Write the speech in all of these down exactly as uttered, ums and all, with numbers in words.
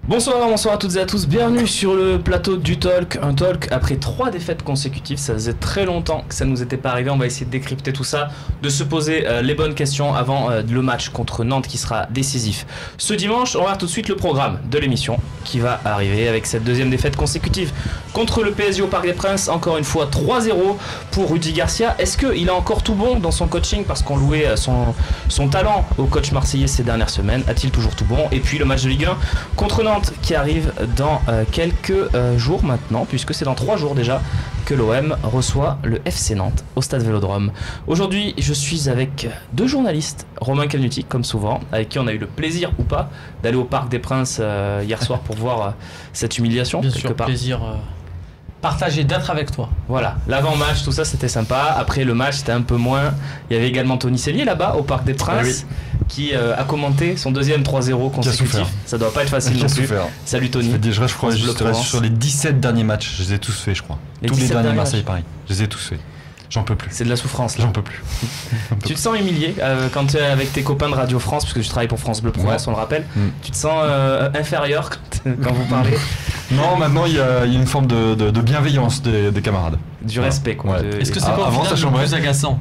Bonsoir, bonsoir à toutes et à tous, bienvenue sur le plateau du Talk, un Talk après trois défaites consécutives, ça faisait très longtemps que ça ne nous était pas arrivé, on va essayer de décrypter tout ça, de se poser euh, les bonnes questions avant euh, le match contre Nantes qui sera décisif. Ce dimanche, on va voir tout de suite le programme de l'émission qui va arriver avec cette deuxième défaite consécutive contre le P S G au Parc des Princes, encore une fois trois zéro pour Rudy Garcia. Est-ce qu'il a encore tout bon dans son coaching parce qu'on louait son, son talent au coach marseillais ces dernières semaines, a-t-il toujours tout bon? Et puis le match de Ligue un contre Nantes qui arrive dans euh, quelques euh, jours maintenant, puisque c'est dans trois jours déjà que l'O M reçoit le F C Nantes au Stade Vélodrome. Aujourd'hui, je suis avec deux journalistes, Romain Calnutti, comme souvent, avec qui on a eu le plaisir ou pas d'aller au Parc des Princes euh, hier soir pour voir euh, cette humiliation. Bien sûr, part. plaisir euh, partagé d'être avec toi. Voilà, l'avant-match, tout ça c'était sympa. Après le match, c'était un peu moins. Il y avait également Tony Sellier là-bas au Parc des Princes. Ah oui. Qui euh, a commenté son deuxième trois zéro consécutif. Ça doit pas être facile non plus. Salut Tony. Je, je crois que je reste sur les dix-sept derniers matchs, je les ai tous faits je crois. Les Tous les derniers Marseille Paris, je les ai tous faits. J'en peux plus. C'est de la souffrance là. J'en peux plus. Tu te sens humilié euh, quand tu es avec tes copains de Radio France, parce que tu travailles pour France Bleu Provence, ouais. On le rappelle. Mm. Tu te sens euh, inférieur quand, quand vous parlez? Non, maintenant il y, y a une forme de, de, de bienveillance des, des camarades. Du ouais. respect quoi. Ouais. De... Est-ce que c'est pas avant, au final le plus agaçant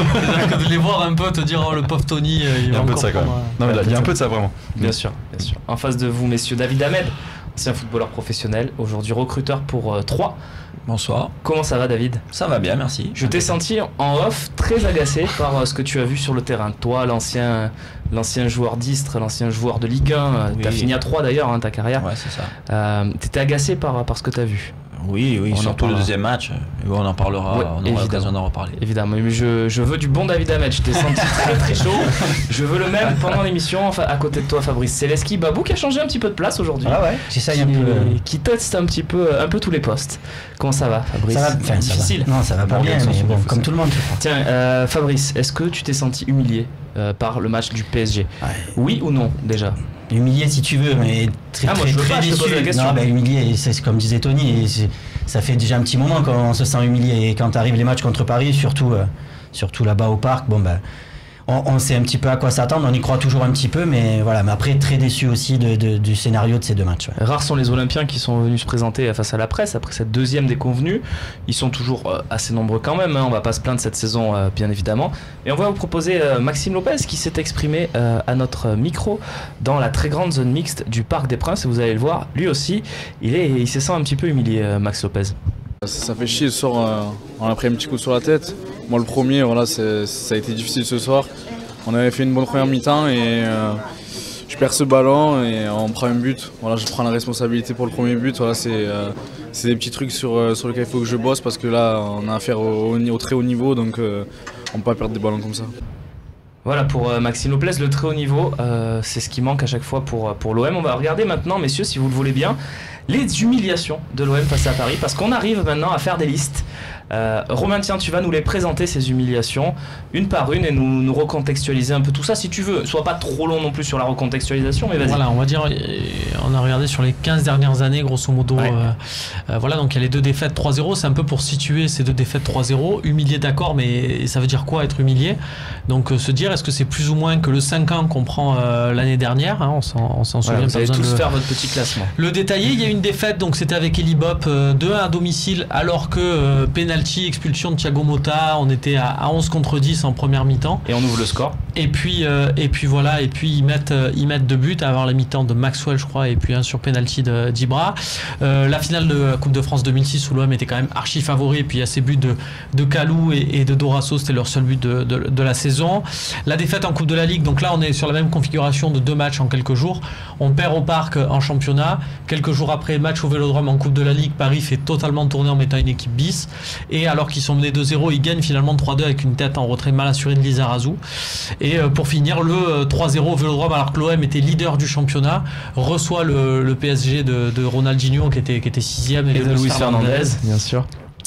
que de les voir un peu te dire oh le pauvre Tony il, il y a un peu de ça quand même. Non mais là, il y a un peu de ça vraiment. Bien sûr, bien sûr. En face de vous messieurs, David Hamed, ancien footballeur professionnel, aujourd'hui recruteur pour euh, Troyes. Bonsoir. Comment ça va David? Ça va bien, merci. Je t'ai senti en off très agacé par euh, ce que tu as vu sur le terrain. Toi, l'ancien, l'ancien joueur d'Istres, l'ancien joueur de Ligue un, oui. Tu as fini à Troyes d'ailleurs, hein, ta carrière. Ouais, c'est ça. Euh, tu étais agacé par, par ce que tu as vu? Oui, oui, on surtout le deuxième match. On en parlera, ouais, on aura l'occasion d'en reparler. Évidemment, mais je, je veux du bon David Hamed. Je t'ai senti très très chaud. Je veux le même pendant l'émission. Enfin, à côté de toi, Fabrice Celeski, Babou qui a changé un petit peu de place aujourd'hui. Ah ouais, c'est ça, il y a un peu. Qui teste un petit peu, un peu tous les postes. Comment ça va, Fabrice? Ça va, enfin, difficile. Ça va. Non, ça va pas bien, mais bon, comme tout le monde. Tiens, euh, Fabrice, est-ce que tu t'es senti humilié euh, par le match du P S G? Ouais. Oui ou non déjà? Humilié si tu veux, mais très, ah, très, moi, je veux très pas, déçu. Je te pose la question. Non, bah, humilié, c'est comme disait Tony, et ça fait déjà un petit moment qu'on se sent humilié. Et quand arrivent les matchs contre Paris, surtout, euh, surtout là-bas au parc, bon bah, on, on sait un petit peu à quoi s'attendre, on y croit toujours un petit peu, mais voilà. Mais après, très déçu aussi de, de, du scénario de ces deux matchs. Ouais. Rares sont les Olympiens qui sont venus se présenter face à la presse après cette deuxième déconvenue. Ils sont toujours euh, assez nombreux quand même, hein. On va pas se plaindre cette saison, euh, bien évidemment. Et on va vous proposer euh, Maxime Lopez qui s'est exprimé euh, à notre micro dans la très grande zone mixte du Parc des Princes. Et vous allez le voir, lui aussi, il, est, il se sent un petit peu humilié, euh, Max Lopez. Ça fait chier ce soir, euh, on a pris un petit coup sur la tête. Moi le premier, voilà, ça a été difficile ce soir. On avait fait une bonne première mi-temps et euh, je perds ce ballon et on prend un but. Voilà, je prends la responsabilité pour le premier but. Voilà, c'est euh, des petits trucs sur, euh, sur lesquels il faut que je bosse parce que là on a affaire au, au, au très haut niveau, donc euh, on ne peut pas perdre des ballons comme ça. Voilà pour euh, Maxime Lopez, le très haut niveau, euh, c'est ce qui manque à chaque fois pour, pour l'O M. On va regarder maintenant, messieurs, si vous le voulez bien, les humiliations de l'O M face à Paris, parce qu'on arrive maintenant à faire des listes. Euh, Romain, tiens, tu vas nous les présenter, ces humiliations, une par une, et nous, nous recontextualiser un peu tout ça, si tu veux. Sois pas trop long non plus sur la recontextualisation, mais vas-y. Voilà, on va dire, on a regardé sur les quinze dernières années, grosso modo. Ouais. Euh, euh, voilà, donc il y a les deux défaites trois zéro, c'est un peu pour situer ces deux défaites trois zéro. Humilié, d'accord, mais ça veut dire quoi être humilié? Donc euh, se dire, est-ce que c'est plus ou moins que le cinq un qu'on prend euh, l'année dernière, hein, on s'en souvient. Voilà, vous allez tous de faire votre petit classement. Le détailler, il y a une défaite, donc c'était avec Eli Bop, euh, deux un à domicile, alors que euh, penalty, expulsion de Thiago Motta, on était à, à onze contre dix en première mi-temps. Et on ouvre le score. Et puis, euh, et puis voilà, et puis ils mettent, euh, ils mettent deux buts, à avoir la mi-temps de Maxwell, je crois, et puis un sur penalty d'Ibra. Euh, la finale de la Coupe de France deux mille six, où l'O M était quand même archi favori, et puis il y a ces buts de, de Kalou et, et de Dorasso, c'était leur seul but de, de, de la saison. La défaite en Coupe de la Ligue, donc là on est sur la même configuration de deux matchs en quelques jours. On perd au Parc en championnat. Quelques jours après, match au Vélodrome en Coupe de la Ligue, Paris fait totalement tourner en mettant une équipe bis. Et alors qu'ils sont menés deux zéro, ils gagnent finalement trois deux avec une tête en retrait mal assurée de Lizarazu. Et euh, pour finir, le trois zéro au Vélodrome, alors que l'O M était leader du championnat, reçoit le, le P S G de, de Ronaldinho qui était, qui était sixième. Et, et de Luis Fernandez, bien sûr.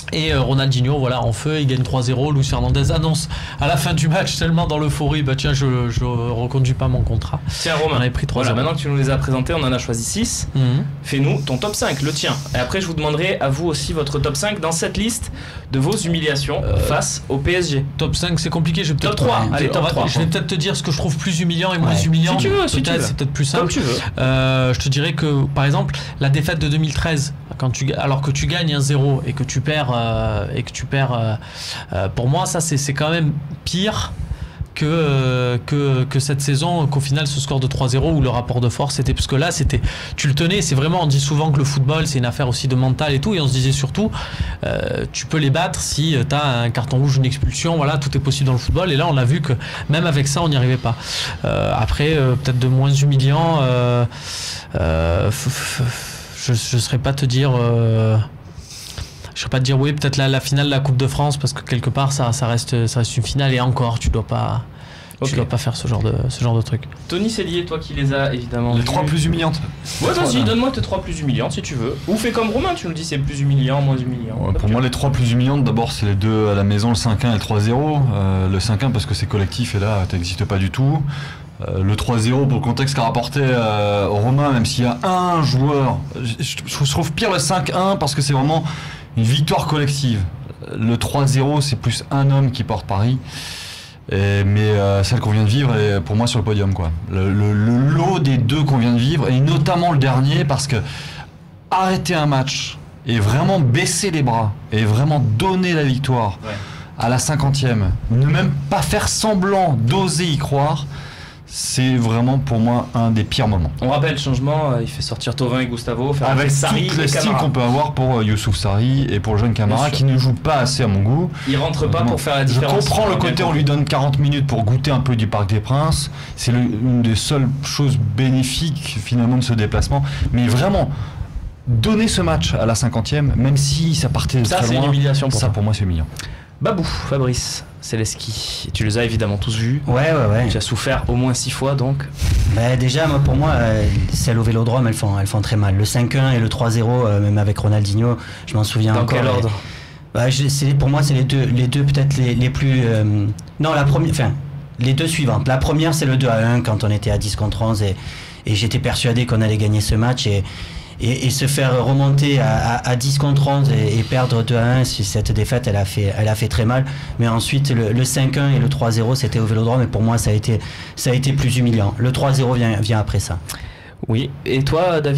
Et euh, Ronaldinho, voilà, en feu, il gagne trois zéro. Luis Fernandez annonce à la fin du match, tellement dans l'euphorie, bah tiens, je, je reconduis pas mon contrat. Tiens, Romain, on avait pris trois zéro. Voilà, maintenant que tu nous les as présentés, on en a choisi six. Mm-hmm. Fais-nous ton top cinq, le tien. Et après, je vous demanderai à vous aussi votre top cinq dans cette liste de vos humiliations euh, face au P S G. Top cinq, c'est compliqué. Je vais top trois. Ouais, allez, top va, trois. Je vais peut-être te dire ce que je trouve plus humiliant et moins ouais. humiliant. Si tu veux, si peut-être, tu veux. C'est peut-être plus simple. Comme tu veux. Euh, je te dirais que, par exemple, la défaite de deux mille treize, quand tu, alors que tu gagnes un zéro et que tu perds, euh, et que tu perds euh, euh, pour moi, ça, c'est, c'est quand même pire que, euh, que, que cette saison, qu'au final, ce score de trois zéro où le rapport de force était. Parce que là, c'était, tu le tenais, c'est vraiment, on dit souvent que le football, c'est une affaire aussi de mental et tout. Et on se disait surtout, euh, tu peux les battre si tu as un carton rouge, une expulsion, voilà, tout est possible dans le football. Et là, on a vu que même avec ça, on n'y arrivait pas. Euh, après, euh, peut-être de moins humiliant, euh, euh, f- f- f- je ne saurais pas te dire. Euh, je ne saurais pas te dire oui, peut-être la, la finale de la Coupe de France, parce que quelque part, ça, ça, reste, ça reste une finale et encore, tu ne dois pas. Okay. Tu dois pas faire ce genre de, ce genre de truc. Tony Cellier, toi qui les as évidemment. Les trois plus humiliantes. Ouais, vas-y, ouais. Donne-moi tes trois plus humiliantes si tu veux. Ou fais comme Romain, tu nous dis c'est plus humiliant, moins humiliant. Ouais, pour moi, les trois plus humiliantes, d'abord, c'est les deux à la maison, le cinq un et le trois zéro. Euh, le cinq un parce que c'est collectif et là, tu n'existes pas du tout. Euh, le trois zéro, pour le contexte qu'a rapporté euh, Romain, même s'il y a un joueur, je, je, je trouve pire le cinq un parce que c'est vraiment une victoire collective. Le trois zéro, c'est plus un homme qui porte Paris. Et, mais euh, celle qu'on vient de vivre est pour moi sur le podium, quoi. Le, le, le lot des deux qu'on vient de vivre, et notamment le dernier, parce que arrêter un match et vraiment baisser les bras et vraiment donner la victoire ouais. à la cinquantième, ne même pas faire semblant d'oser y croire, c'est vraiment pour moi un des pires moments. On rappelle le changement, il fait sortir Thauvin et Gustavo, faire avec Sarri toute l'estime qu'on peut avoir pour Youssouf Sarri et pour le jeune Camara qui ne joue pas assez à mon goût. Il rentre pas pour faire la différence. Je comprends le côté on lui donne quarante minutes pour goûter un peu du Parc des Princes, c'est le, une des seules choses bénéfiques finalement de ce déplacement, mais vraiment donner ce match à la cinquantième, même si ça partait ça, très c'est loin, une humiliation pour ça pour moi c'est humiliant. Babou, Fabrice Celeski, tu les as évidemment tous vus. Ouais, ouais, ouais. Tu as souffert au moins six fois donc. Bah, déjà, moi, pour moi, euh, celles au Vélodrome, elles font, elles font très mal. Le cinq un et le trois zéro, euh, même avec Ronaldinho, je m'en souviens Dans encore. Dans quel ordre et, bah, je, c'est, pour moi, c'est les deux, les deux peut-être les, les plus. Euh, non, la première. Enfin, les deux suivantes. La première, c'est le deux à un quand on était à dix contre onze et, et j'étais persuadé qu'on allait gagner ce match. Et, Et, et se faire remonter à, à, à dix contre onze et, et perdre deux à un, cette défaite, elle a fait, elle a fait très mal. Mais ensuite, le, le cinq un et le trois zéro, c'était au Vélodrome. Et pour moi, ça a été, ça a été plus humiliant. Le trois zéro vient, vient après ça. Oui. Et toi, David ?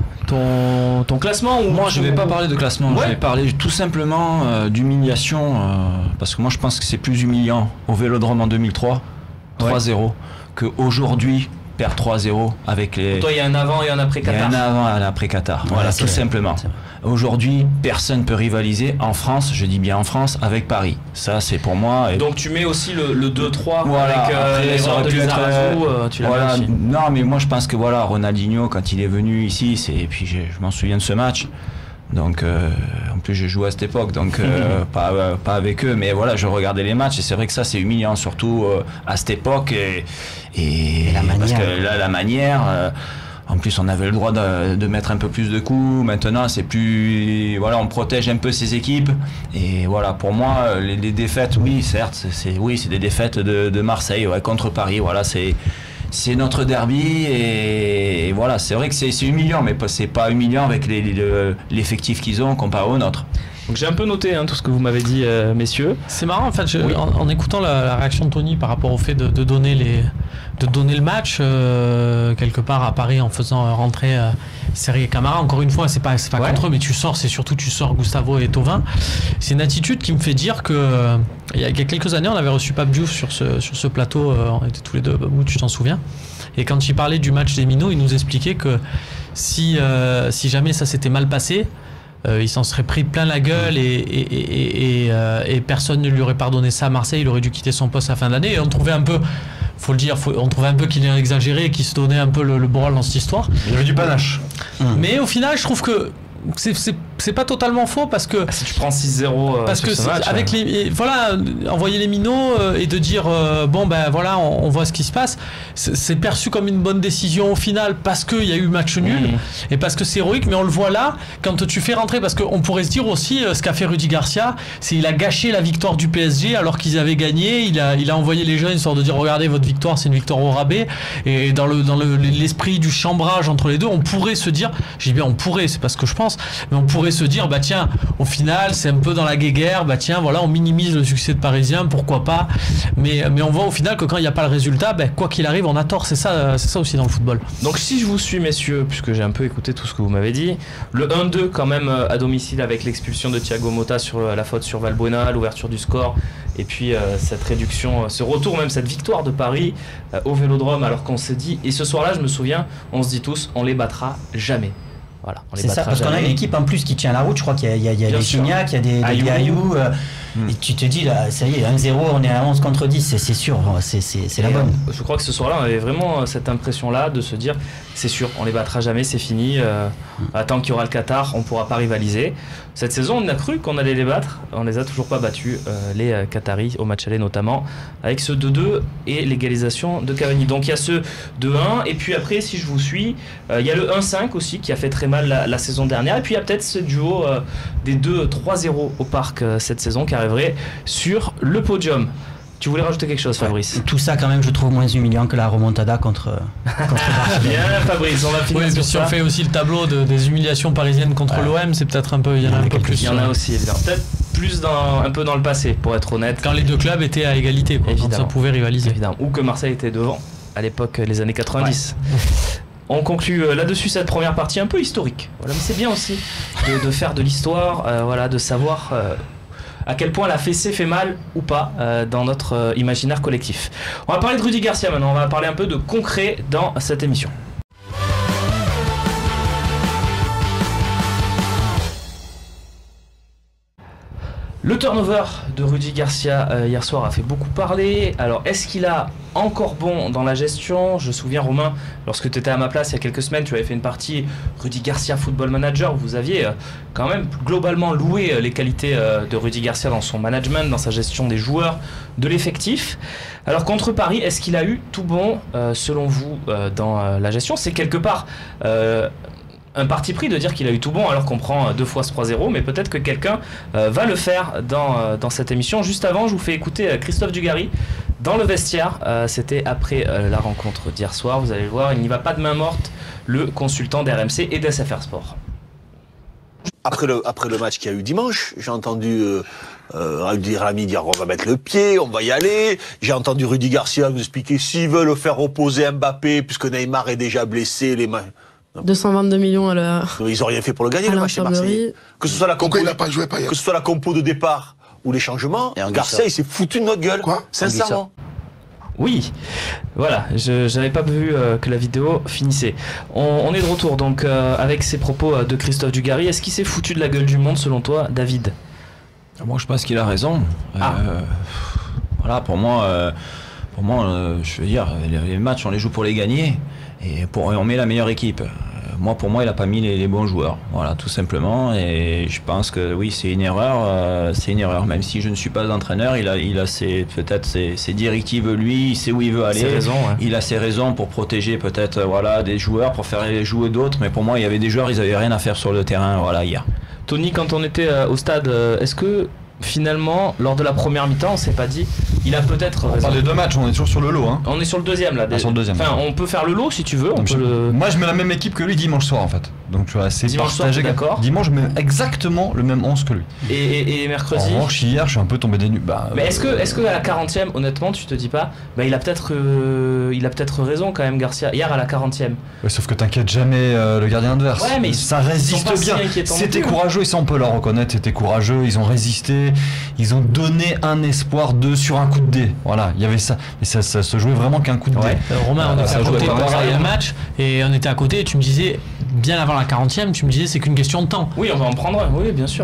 Ton, ton classement ou Moi, je ne vais pas parler de classement. Ouais. Je vais parler tout simplement euh, d'humiliation. Euh, parce que moi, je pense que c'est plus humiliant au Vélodrome en deux mille trois, trois zéro, ouais. qu'aujourd'hui. Perd trois zéro avec les. Pour toi, il y a un avant et un après Qatar. Il y a un avant et un après Qatar. Ouais, voilà, tout vrai. simplement. Aujourd'hui, personne ne peut rivaliser en France, je dis bien en France, avec Paris. Ça, c'est pour moi. Et... Donc, tu mets aussi le, le deux trois voilà, avec euh, après, l'erreur de Lizarazu, euh, tu l'as voilà, aussi. Non, mais moi, je pense que voilà, Ronaldinho, quand il est venu ici, c'est, et puis je, je m'en souviens de ce match. Donc, euh, en plus, j'ai joué à cette époque, donc euh, pas, euh, pas avec eux, mais voilà, je regardais les matchs et c'est vrai que ça, c'est humiliant, surtout euh, à cette époque. Et, et, et la manière. Parce que là, la manière. Euh, en plus, on avait le droit de, de mettre un peu plus de coups. Maintenant, c'est plus. Voilà, on protège un peu ces équipes. Et voilà, pour moi, les, les défaites, oui, certes, c'est, c'est, oui, c'est des défaites de, de Marseille ouais, contre Paris. Voilà, c'est. C'est notre derby et, et voilà, c'est vrai que c'est, c'est humiliant, mais c'est pas humiliant avec les, les, l'effectif qu'ils ont comparé au nôtre. Donc j'ai un peu noté hein, tout ce que vous m'avez dit, euh, messieurs. C'est marrant en fait, je, oui. en, en écoutant la, la réaction de Tony par rapport au fait de, de donner les, de donner le match euh, quelque part à Paris en faisant rentrer euh, Sarri et Camara. Encore une fois, c'est pas, c'est pas ouais. contre eux, mais tu sors, c'est surtout tu sors Gustavo et Thauvin. C'est une attitude qui me fait dire que euh, il y a quelques années, on avait reçu Pape Diouf sur ce sur ce plateau. Euh, on était tous les deux, Babou, tu t'en souviens. Et quand il parlait du match des Minots, il nous expliquait que si euh, si jamais ça s'était mal passé. Euh, il s'en serait pris plein la gueule et, et, et, et, euh, et personne ne lui aurait pardonné ça à Marseille. Il aurait dû quitter son poste à la fin de l'année. Et on trouvait un peu, faut le dire, faut, on trouvait un peu qu'il est exagéré et qu'il se donnait un peu le, le moral dans cette histoire. Il y avait du panache. Mmh. Mais au final, je trouve que c'est, c'est, c'est pas totalement faux parce que si tu prends six zéro euh, parce sur que ce match, avec euh... les voilà envoyer les minots euh, et de dire euh, bon ben voilà on, on voit ce qui se passe, c'est, c'est perçu comme une bonne décision au final parce qu'il y a eu match nul mmh. et parce que c'est héroïque, mais on le voit là quand tu fais rentrer, parce qu'on pourrait se dire aussi euh, ce qu'a fait Rudy Garcia, c'est il a gâché la victoire du P S G alors qu'ils avaient gagné, il a, il a envoyé les jeunes histoire de dire regardez votre victoire c'est une victoire au rabais, et dans, le, dans le, l'esprit du chambrage entre les deux on pourrait se dire, je dis bien on pourrait, c'est pas ce que je pense, mais on pourrait se dire bah tiens au final c'est un peu dans la guéguerre, bah tiens voilà on minimise le succès de Parisien, pourquoi pas, mais, mais on voit au final que quand il n'y a pas le résultat, bah, quoi qu'il arrive on a tort, c'est ça, c'est ça aussi dans le football. Donc si je vous suis messieurs, puisque j'ai un peu écouté tout ce que vous m'avez dit, le un deux quand même à domicile avec l'expulsion de Thiago Motta sur la faute sur Valbuena, l'ouverture du score, et puis euh, cette réduction, ce retour, même cette victoire de Paris euh, au Vélodrome, alors qu'on s'est dit, et ce soir-là je me souviens, on se dit tous, on les battra jamais. Voilà, on les c'est ça, parce jamais. qu'on a une équipe en plus qui tient la route, je crois qu'il y a, il y a, il y a des Gignac, il y a des, des, des Ayou, euh, mm. et tu te dis là, ça y est, un zéro, on est à onze contre dix, c'est, c'est sûr, c'est, c'est, c'est la bonne. Euh, je crois que ce soir-là, on avait vraiment cette impression-là de se dire, c'est sûr, on les battra jamais, c'est fini, euh, mm. tant qu'il y aura le Qatar, on ne pourra pas rivaliser. Cette saison, on a cru qu'on allait les battre, on les a toujours pas battus, euh, les euh, Qataris, au match aller notamment, avec ce deux deux et l'égalisation de Cavani. Donc il y a ce deux un, et puis après, si je vous suis, euh, il y a le un cinq aussi qui a fait très mal la, la saison dernière, et puis il y a peut-être ce duo euh, des deux trois zéro au Parc euh, cette saison qui arriverait sur le podium. Tu voulais rajouter quelque chose, Fabrice? Ouais. Tout ça, quand même, je trouve moins humiliant que la remontada contre, contre Bien, Fabrice, on va finir oui, sur si ça. On fait aussi le tableau de, des humiliations parisiennes contre ouais. l'O M, c'est peut-être un peu, il y en a un peu plus. Il y en a aussi, évidemment. Peut-être plus dans, un peu dans le passé, pour être honnête. Quand les deux clubs étaient à égalité, quoi, quand ça pouvait rivaliser. Évidemment. Ou que Marseille était devant, à l'époque, les années quatre-vingt-dix. Ouais. On conclut euh, là-dessus cette première partie un peu historique. Voilà, mais c'est bien aussi de, de faire de l'histoire, euh, voilà, de savoir euh, à quel point la fessée fait mal ou pas euh, dans notre euh, imaginaire collectif. On va parler de Rudy Garcia maintenant, on va parler un peu de concret dans cette émission. Le turnover de Rudy Garcia euh, hier soir a fait beaucoup parler. Alors, est-ce qu'il a encore bon dans la gestion? Je me souviens, Romain, lorsque tu étais à ma place il y a quelques semaines, tu avais fait une partie Rudy Garcia Football Manager. Vous aviez euh, quand même globalement loué euh, les qualités euh, de Rudy Garcia dans son management, dans sa gestion des joueurs, de l'effectif. Alors, contre Paris, est-ce qu'il a eu tout bon, euh, selon vous, euh, dans euh, la gestion? C'est quelque part... Euh, un parti pris de dire qu'il a eu tout bon alors qu'on prend deux fois ce trois zéro, mais peut-être que quelqu'un euh, va le faire dans, euh, dans cette émission. Juste avant, je vous fais écouter euh, Christophe Dugarry dans le vestiaire. Euh, c'était après euh, la rencontre d'hier soir. Vous allez le voir, il n'y va pas de main morte, le consultant d'R M C et d'S F R Sport. Après le, après le match qu'il y a eu dimanche, j'ai entendu euh, euh, Rudy Rami dire on va mettre le pied, on va y aller. J'ai entendu Rudy Garcia nous expliquer s'ils veulent faire reposer Mbappé puisque Neymar est déjà blessé, les mains... deux cent vingt-deux millions à la... Ils ont rien fait pour le gagner, le match chez Marseille. Que ce soit la compo, il n'a pas joué, pas hier. Que ce soit la compo de départ ou les changements, Garcia, il s'est foutu de notre gueule. Quoi? Sincèrement. Oui, voilà, je n'avais pas vu euh, que la vidéo finissait. On, on est de retour donc euh, avec ces propos euh, de Christophe Dugarry. Est-ce qu'il s'est foutu de la gueule du monde selon toi, David? Moi je pense qu'il a raison. Ah. Euh, voilà, pour moi, euh, pour moi euh, je veux dire, les, les matchs on les joue pour les gagner. Et, pour, et on met la meilleure équipe. Euh, moi, pour moi, il n'a pas mis les, les bons joueurs. Voilà, tout simplement. Et je pense que oui, c'est une erreur. Euh, c'est une erreur. Même si je ne suis pas l'entraîneur, il a, il a ses, peut-être ses, ses directives, lui. Il sait où il veut aller. Ses raisons, ouais. Il a ses raisons pour protéger peut-être euh, voilà, des joueurs, pour faire jouer d'autres. Mais pour moi, il y avait des joueurs, ils n'avaient rien à faire sur le terrain voilà, hier. Tony, quand on était euh, au stade, euh, est-ce que finalement, lors de la première mi-temps, on s'est pas dit, il a peut-être raison. On parle des deux matchs, on est toujours sur le lot. Hein. On est sur le deuxième là. Ah, sur le deuxième. Enfin, on peut faire le lot si tu veux. On peut le... Moi, je mets la même équipe que lui dimanche soir en fait. Donc tu vois, c'est dimanche partagé. Soir, d'accord. Dimanche, je mets exactement le même onze que lui. Et, et, et mercredi. En revanche, hier, je suis un peu tombé des nues. Bah, mais est-ce que, est-ce que à la quarantième, honnêtement, tu te dis pas, bah il a peut-être, euh, il a peut-être raison quand même, Garcia. Hier à la quarantième. Ouais, sauf que t'inquiètes jamais euh, le gardien adverse. Ouais, mais ça résiste si bien. C'était courageux et ça on peut leur reconnaître. C'était courageux. Ils ont résisté. Ils ont donné un espoir de sur un coup de dé. Voilà, il y avait ça. Mais ça, ça se jouait vraiment qu'un coup de ouais. dé. Euh, Romain, on euh, était à côté pour regarder le match et on était à côté. Et tu me disais bien avant la quarantième, tu me disais c'est qu'une question de temps. Oui, on va en prendre un. Oui, bien sûr.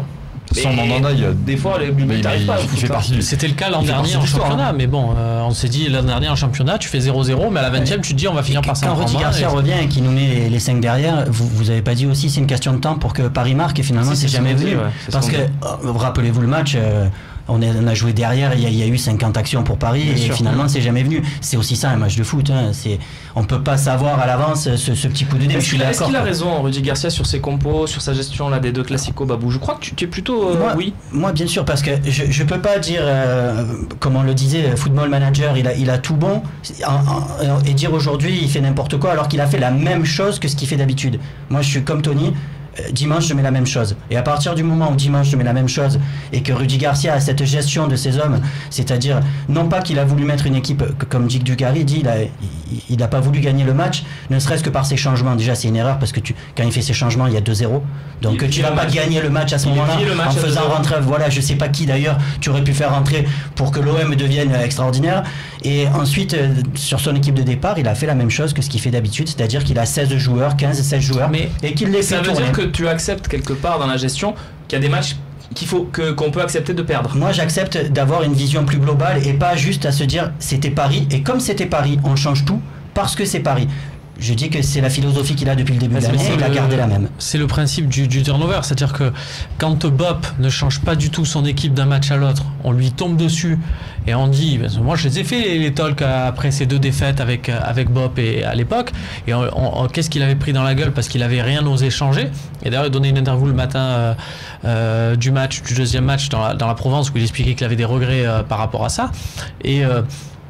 Sans Mandanda, il y a des fois les buts mais t'arrives il, pas. il fait partie du... C'était le cas l'an Il fait dernier partie en de l'histoire, championnat, hein. mais bon, euh, on s'est dit l'an dernier en championnat, tu fais zéro zéro, mais à la vingtième, tu te dis on va finir par s'en Quand prendre Rudy un, Garcia et- revient et qu'il nous met les, les cinq derrière, vous, vous avez pas dit aussi c'est une question de temps pour que Paris marque et finalement Si, c'est c'est jamais ce qu'on venu. dit, ouais, c'est ce Parce qu'on que, dit. euh, rappelez-vous le match, euh, on, est- on a joué derrière, il y, a- il y a eu cinquante actions pour Paris Bien et sûr. finalement c'est jamais venu. C'est aussi ça un match de foot. Hein. C'est, on peut pas savoir à l'avance ce, ce petit coup de nez. mais je Est-ce suis qu'il a, est-ce d'accord. qu'il a quoi. raison, Rudy Garcia, sur ses compos, sur sa gestion là, des deux classicos, Babou? Je crois que tu, tu es plutôt euh, Moi, oui. moi, bien sûr, parce que je, je peux pas dire, euh, comme on le disait, Football Manager, il a, il a tout bon, en- en- et dire aujourd'hui il fait n'importe quoi alors qu'il a fait la même chose que ce qu'il fait d'habitude. Moi, je suis comme Tony. euh, Dimanche, je mets la même chose. Et à partir du moment où dimanche, je mets la même chose et que Rudy Garcia a cette gestion de ses hommes, c'est-à-dire, non pas qu'il a voulu mettre une équipe, que- comme Dick Dugarry dit, il a, il- il n'a pas voulu gagner le match, ne serait-ce que par ses changements. Déjà, c'est une erreur parce que tu, quand il fait ses changements, il y a deux zéro. Donc, Il tu vit vas le pas match. gagner le match à ce Il moment-là vit le match en à faisant deux zéro. rentrer, voilà, je sais pas qui d'ailleurs, tu aurais pu faire rentrer pour que l'O M devienne extraordinaire. Et ensuite, euh, sur son équipe de départ, il a fait la même chose que ce qu'il fait d'habitude, c'est-à-dire qu'il a seize joueurs, quinze, seize joueurs, Mais et qu'il les fait Ça veut tourner. dire que tu acceptes quelque part dans la gestion qu'il y a des matchs qu'il faut que qu'on peut accepter de perdre. Moi, j'accepte d'avoir une vision plus globale et pas juste à se dire c'était Paris, et comme c'était Paris, on change tout parce que c'est Paris. Je dis que c'est la philosophie qu'il a depuis le début de Mais l'année, c'est il a le- gardé la même. C'est le principe du, du turnover, c'est-à-dire que quand Bop ne change pas du tout son équipe d'un match à l'autre, on lui tombe dessus et on dit, ben, moi je les ai fait les, les talks après ces deux défaites avec, avec Bop et à l'époque, et on- on- qu'est-ce qu'il avait pris dans la gueule parce qu'il avait rien osé changer. Et d'ailleurs il donnait une interview le matin euh, euh, du match, du deuxième match dans la, dans la Provence où il expliquait qu'il avait des regrets euh, par rapport à ça. Et euh,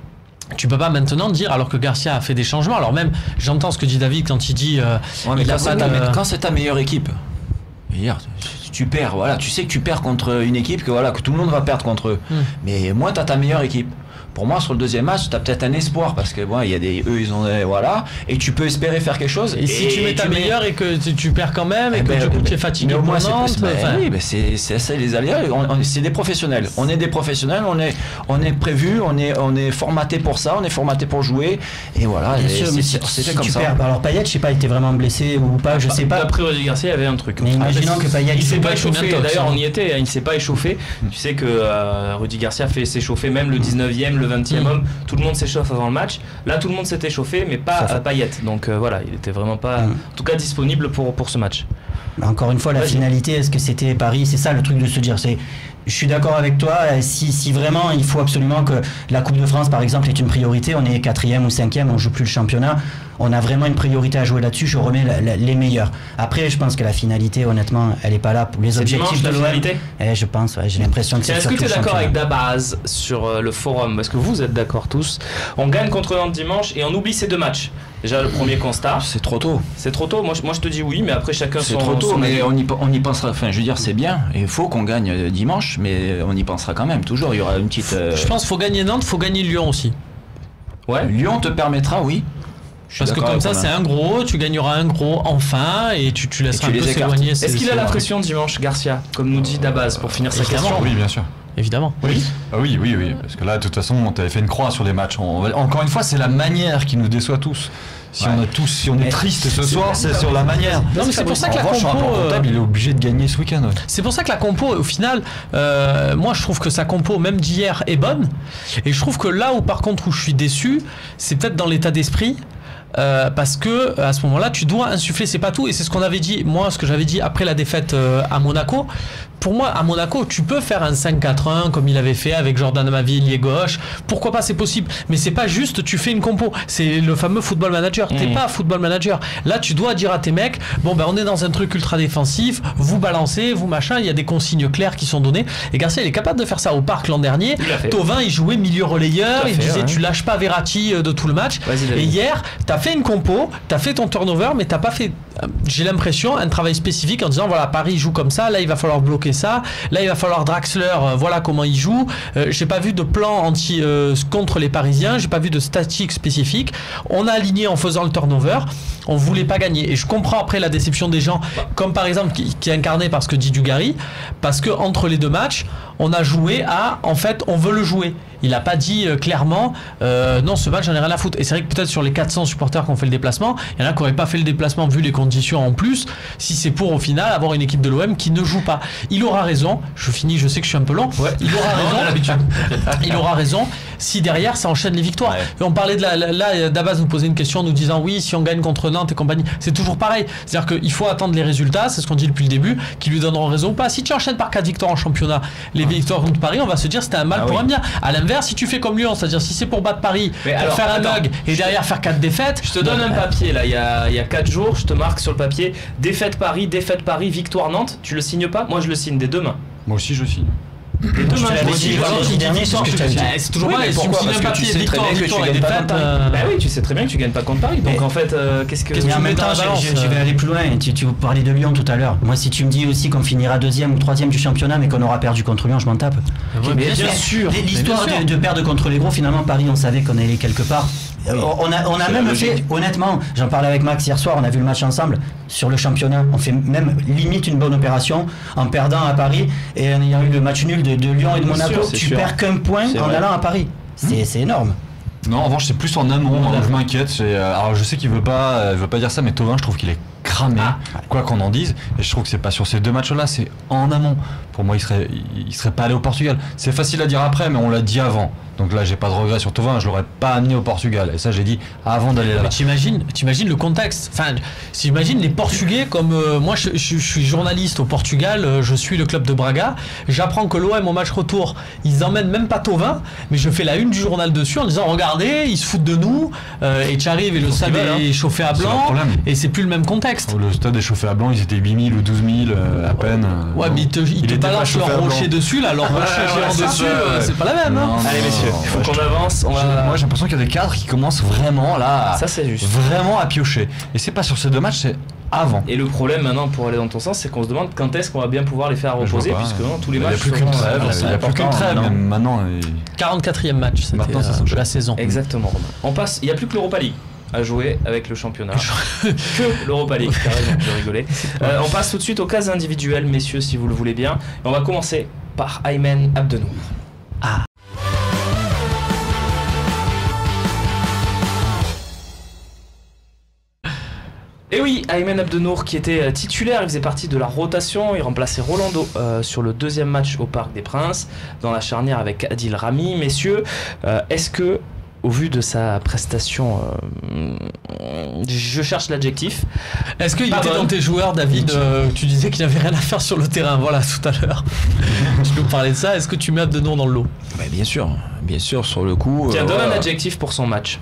tu peux pas maintenant dire, alors que Garcia a fait des changements, alors même j'entends ce que dit David quand il dit euh, Ouais, mais il quand, a c'est pas ta, de- mais quand c'est ta meilleure équipe, je veux dire, tu, tu perds, voilà, tu sais que tu perds contre une équipe que voilà que tout le monde va perdre contre eux. Hmm. Mais moi, tu as ta meilleure équipe. Pour moi, sur le deuxième match, tu as peut-être un espoir parce que bon, il y a des eux, ils ont des, voilà, et tu peux espérer faire quelque chose. Et si tu mets ta mets- meilleure et que tu, tu perds quand même et Eh que ben, du coup ben, tu es fatigué mais au pour moins, c'est- Nantes, c'est- ben, enfin, oui, ben c'est c'est ça les aléas. On- on- C'est des professionnels. On est des professionnels. On est on est prévu. On est on est formaté pour ça. On est formaté pour jouer. Et voilà. Bien et sûr, c'est- mais c'est- si, C'était si comme tu ça. perds, alors Payet, je sais pas, il était vraiment blessé ou pas, je sais pas. D'après Rudy Garcia, il y avait un truc. Mais imaginons Ah, que Payet il s'est joue pas pas échauffé. une intox, D'ailleurs, hein. on y était. hein, Il s'est pas échauffé. Tu sais que euh, Rudy Garcia fait s'échauffer même le dix-neuvième, le vingtième Mm. homme. Tout le monde s'échauffe avant le match. Là, tout le monde s'est échauffé, mais pas Sauf- à Payet. Donc euh, voilà, il était vraiment pas, Mm. en tout cas, disponible pour pour ce match. Encore une fois, la Vas-y. finalité, est-ce que c'était Paris? C'est ça le truc de se dire. C'est, je suis d'accord avec toi. Si, si vraiment il faut absolument que la Coupe de France, par exemple, est une priorité, on est quatrième ou cinquième, on joue plus le championnat. On a vraiment une priorité à jouer là-dessus. Je remets la- la- les meilleurs. Après, je pense que la finalité, honnêtement, elle est pas là pour les C'est objectifs dimanche de la l'O M. finalité. Eh, je pense. Ouais, j'ai l'impression que c'est Tiens, est-ce que surtout tu es le d'accord avec championnat. Dabaz sur euh, le forum? Est-ce que vous êtes d'accord tous? On gagne contre Nantes dimanche et on oublie ces deux matchs. Déjà, le premier constat, C'est trop tôt. c'est trop tôt. Moi, je- moi, je te dis oui, mais après, chacun C'est son. trop tôt, son mais avis. on y, on y pensera. Enfin, je veux dire, c'est bien. Il faut qu'on gagne euh, dimanche, mais on y pensera quand même. Toujours, il y aura une petite. euh, je pense qu'il faut gagner Nantes, il faut gagner Lyon aussi. Ouais. Lyon te permettra, oui. Je suis Parce que d'accord comme avec ça, Romain. c'est un gros, tu gagneras un gros enfin et tu, tu laisseras tu un les peu écartes. s'éloigner. Est-ce ces- qu'il a ces la joueurs. pression dimanche, Garcia, comme nous dit Dabaz, pour finir sa évidemment. question? Oui, bien sûr. Évidemment. Oui. Ah oui, oui, oui. Parce que là, de toute façon, on t'avait fait une croix sur les matchs. On va- Encore une fois, c'est la manière qui nous déçoit tous. Si Ouais. on a tous, si on est Mais triste ce soir, c'est sur la manière. Non, mais c'est pour ça que En la revanche, sur un compo, plan euh, comptable, il est obligé de gagner ce week-end. ouais. C'est pour ça que la compo, au final, euh, moi je trouve que sa compo, même d'hier, est bonne. Et je trouve que là où par contre où je suis déçu, c'est peut-être dans l'état d'esprit. Euh, parce que à ce moment-là, tu dois insuffler, c'est pas tout, et c'est ce qu'on avait dit, moi, ce que j'avais dit après la défaite euh, à Monaco. Pour moi, à Monaco, tu peux faire un cinq quatre un comme il avait fait avec Jordan Amavi, lié gauche. Pourquoi pas, c'est possible. Mais c'est pas juste, tu fais une compo. C'est le fameux football manager. T'es Mmh. pas football manager. Là, tu dois dire à tes mecs, bon, ben, on est dans un truc ultra défensif, vous balancez, vous machin, il y a des consignes claires qui sont données. Et Garcia, il est capable de faire ça au parc l'an dernier. Il l'a fait. Thauvin, il jouait milieu relayeur, Tout à il fait, disait, ouais. tu lâches pas Verratti euh, de tout le match. Vas-y, David. Et hier, t'as fait une compo, t'as fait ton turnover, mais t'as pas fait, euh, j'ai l'impression, un travail spécifique en disant voilà, Paris joue comme ça, là il va falloir bloquer ça, là il va falloir Draxler, euh, voilà comment il joue. Euh, j'ai pas vu de plan anti euh, contre les Parisiens, j'ai pas vu de statique spécifique. On a aligné en faisant le turnover, on voulait pas gagner. Et je comprends après la déception des gens, comme par exemple qui, qui est incarné par ce que dit Dugarry, parce que entre les deux matchs, on a joué à, en fait, on veut le jouer. il n'a pas dit euh, clairement euh, non, ce match j'en ai rien à foutre. Et c'est vrai que peut-être sur les quatre cents supporters qui ont fait le déplacement, il y en a qui n'auraient pas fait le déplacement vu les conditions en plus, si c'est pour au final avoir une équipe de l'O M qui ne joue pas. Il aura raison, je finis, je sais que je suis un peu long, ouais. il aura raison, il aura raison si derrière ça enchaîne les victoires. Ouais. Et on parlait de la, là, Dabas nous posait une question nous disant oui, si on gagne contre Nantes et compagnie, c'est toujours pareil. C'est-à-dire qu'il faut attendre les résultats, c'est ce qu'on dit depuis le début, qui lui donneront raison ou pas. Si tu enchaînes par quatre victoires en championnat, les victoires contre Paris, on va se dire c'était un mal ah pour oui. un bien. À l'inverse, si tu fais comme Lyon, c'est-à-dire si c'est pour battre Paris, mais pour alors, faire un mug et derrière te... faire quatre défaites. Je te donne un papier là, il y a, il y a quatre jours, je te marque sur le papier défaite Paris, défaite Paris, victoire Nantes. Tu le signes pas? Moi je le signe dès demain. Moi aussi je signe. Les deux mains, c'est toujours pareil. Si tu me signes un papier victoire, victoire et défaite. Bah oui, tu sais très bien que tu gagnes pas contre Paris. Donc en fait, qu'est-ce que tu mets dans la balance? Je vais aller plus loin. Tu parlais de Lyon tout à l'heure. Moi, si tu me dis aussi qu'on finira deuxième ou troisième du championnat, mais qu'on aura perdu contre Lyon, je m'en tape. Bien sûr. L'histoire de perdre contre les gros, finalement, Paris, on savait qu'on allait quelque part. Oui. On a, on a même fait, honnêtement, j'en parlais avec Max hier soir, on a vu le match ensemble sur le championnat. On fait même limite une bonne opération en perdant à Paris et en ayant eu le match nul de, de Lyon et de Monaco. Sûr, tu sûr. perds qu'un point c'est en vrai. allant à Paris. C'est, c'est énorme. Non, en revanche, c'est plus en amont. Hein, je m'inquiète. C'est, alors, je sais qu'il veut pas, euh, veut pas dire ça, mais Thauvin, je trouve qu'il est cramé, ah. quoi qu'on en dise. Et je trouve que c'est pas sur ces deux matchs-là, c'est en amont. Pour moi, il serait, il serait pas allé au Portugal. C'est facile à dire après, mais on l'a dit avant. Donc là, j'ai pas de regret sur Thauvin, je l'aurais pas amené au Portugal. Et ça, j'ai dit avant d'aller là-bas. Mais t'imagines, t'imagines le contexte. Enfin, t'imagines les Portugais comme euh, moi, je, je, je suis journaliste au Portugal, euh, je suis le club de Braga. J'apprends que l'O M au match retour, ils emmènent même pas Thauvin, mais je fais la une du journal dessus en disant regardez, ils se foutent de nous. Euh, et tu arrives et le stade est chauffé à blanc. Et c'est plus le même contexte. Le stade est chauffé à blanc, ils étaient huit mille ou douze mille euh, à peine. Ouais, non. mais ils te, ils te balancent leur rocher dessus, là, leur rocher géant dessus, euh, c'est pas la même. Non, hein. Allez, messieurs. Il faut qu'on avance. On va... Moi j'ai l'impression qu'il y a des cadres qui commencent vraiment là, ça, c'est juste. vraiment à piocher. Et c'est pas sur ces deux matchs, c'est avant. Et le problème maintenant pour aller dans ton sens, c'est qu'on se demande quand est-ce qu'on va bien pouvoir les faire reposer, puisque non, tous les matchs. Il n'y a plus qu'une trêve. Il n'y a plus qu'une trêve. Maintenant. quarante-quatrième match maintenant, ça de la saison. Exactement. On passe. Il n'y a plus que l'Europa League à jouer avec le championnat. Que l'Europa League, carrément, je rigolais. Euh, on passe tout de suite aux cases individuelles, messieurs, si vous le voulez bien. Et on va commencer par Aymen Abdenour. Ah. Et oui, Aymen Abdenour qui était titulaire, il faisait partie de la rotation, il remplaçait Rolando euh, sur le deuxième match au Parc des Princes, dans la charnière avec Adil Rami. Messieurs, euh, est-ce que, au vu de sa prestation, euh, je cherche l'adjectif. Est-ce qu'il était dans tes joueurs, David euh, Tu disais qu'il n'avait rien à faire sur le terrain, voilà, tout à l'heure. Tu nous parlais de ça, est-ce que tu mets Abdenour dans le lot? Bah, bien sûr, bien sûr, sur le coup. Tiens, euh, donne voilà. un adjectif pour son match.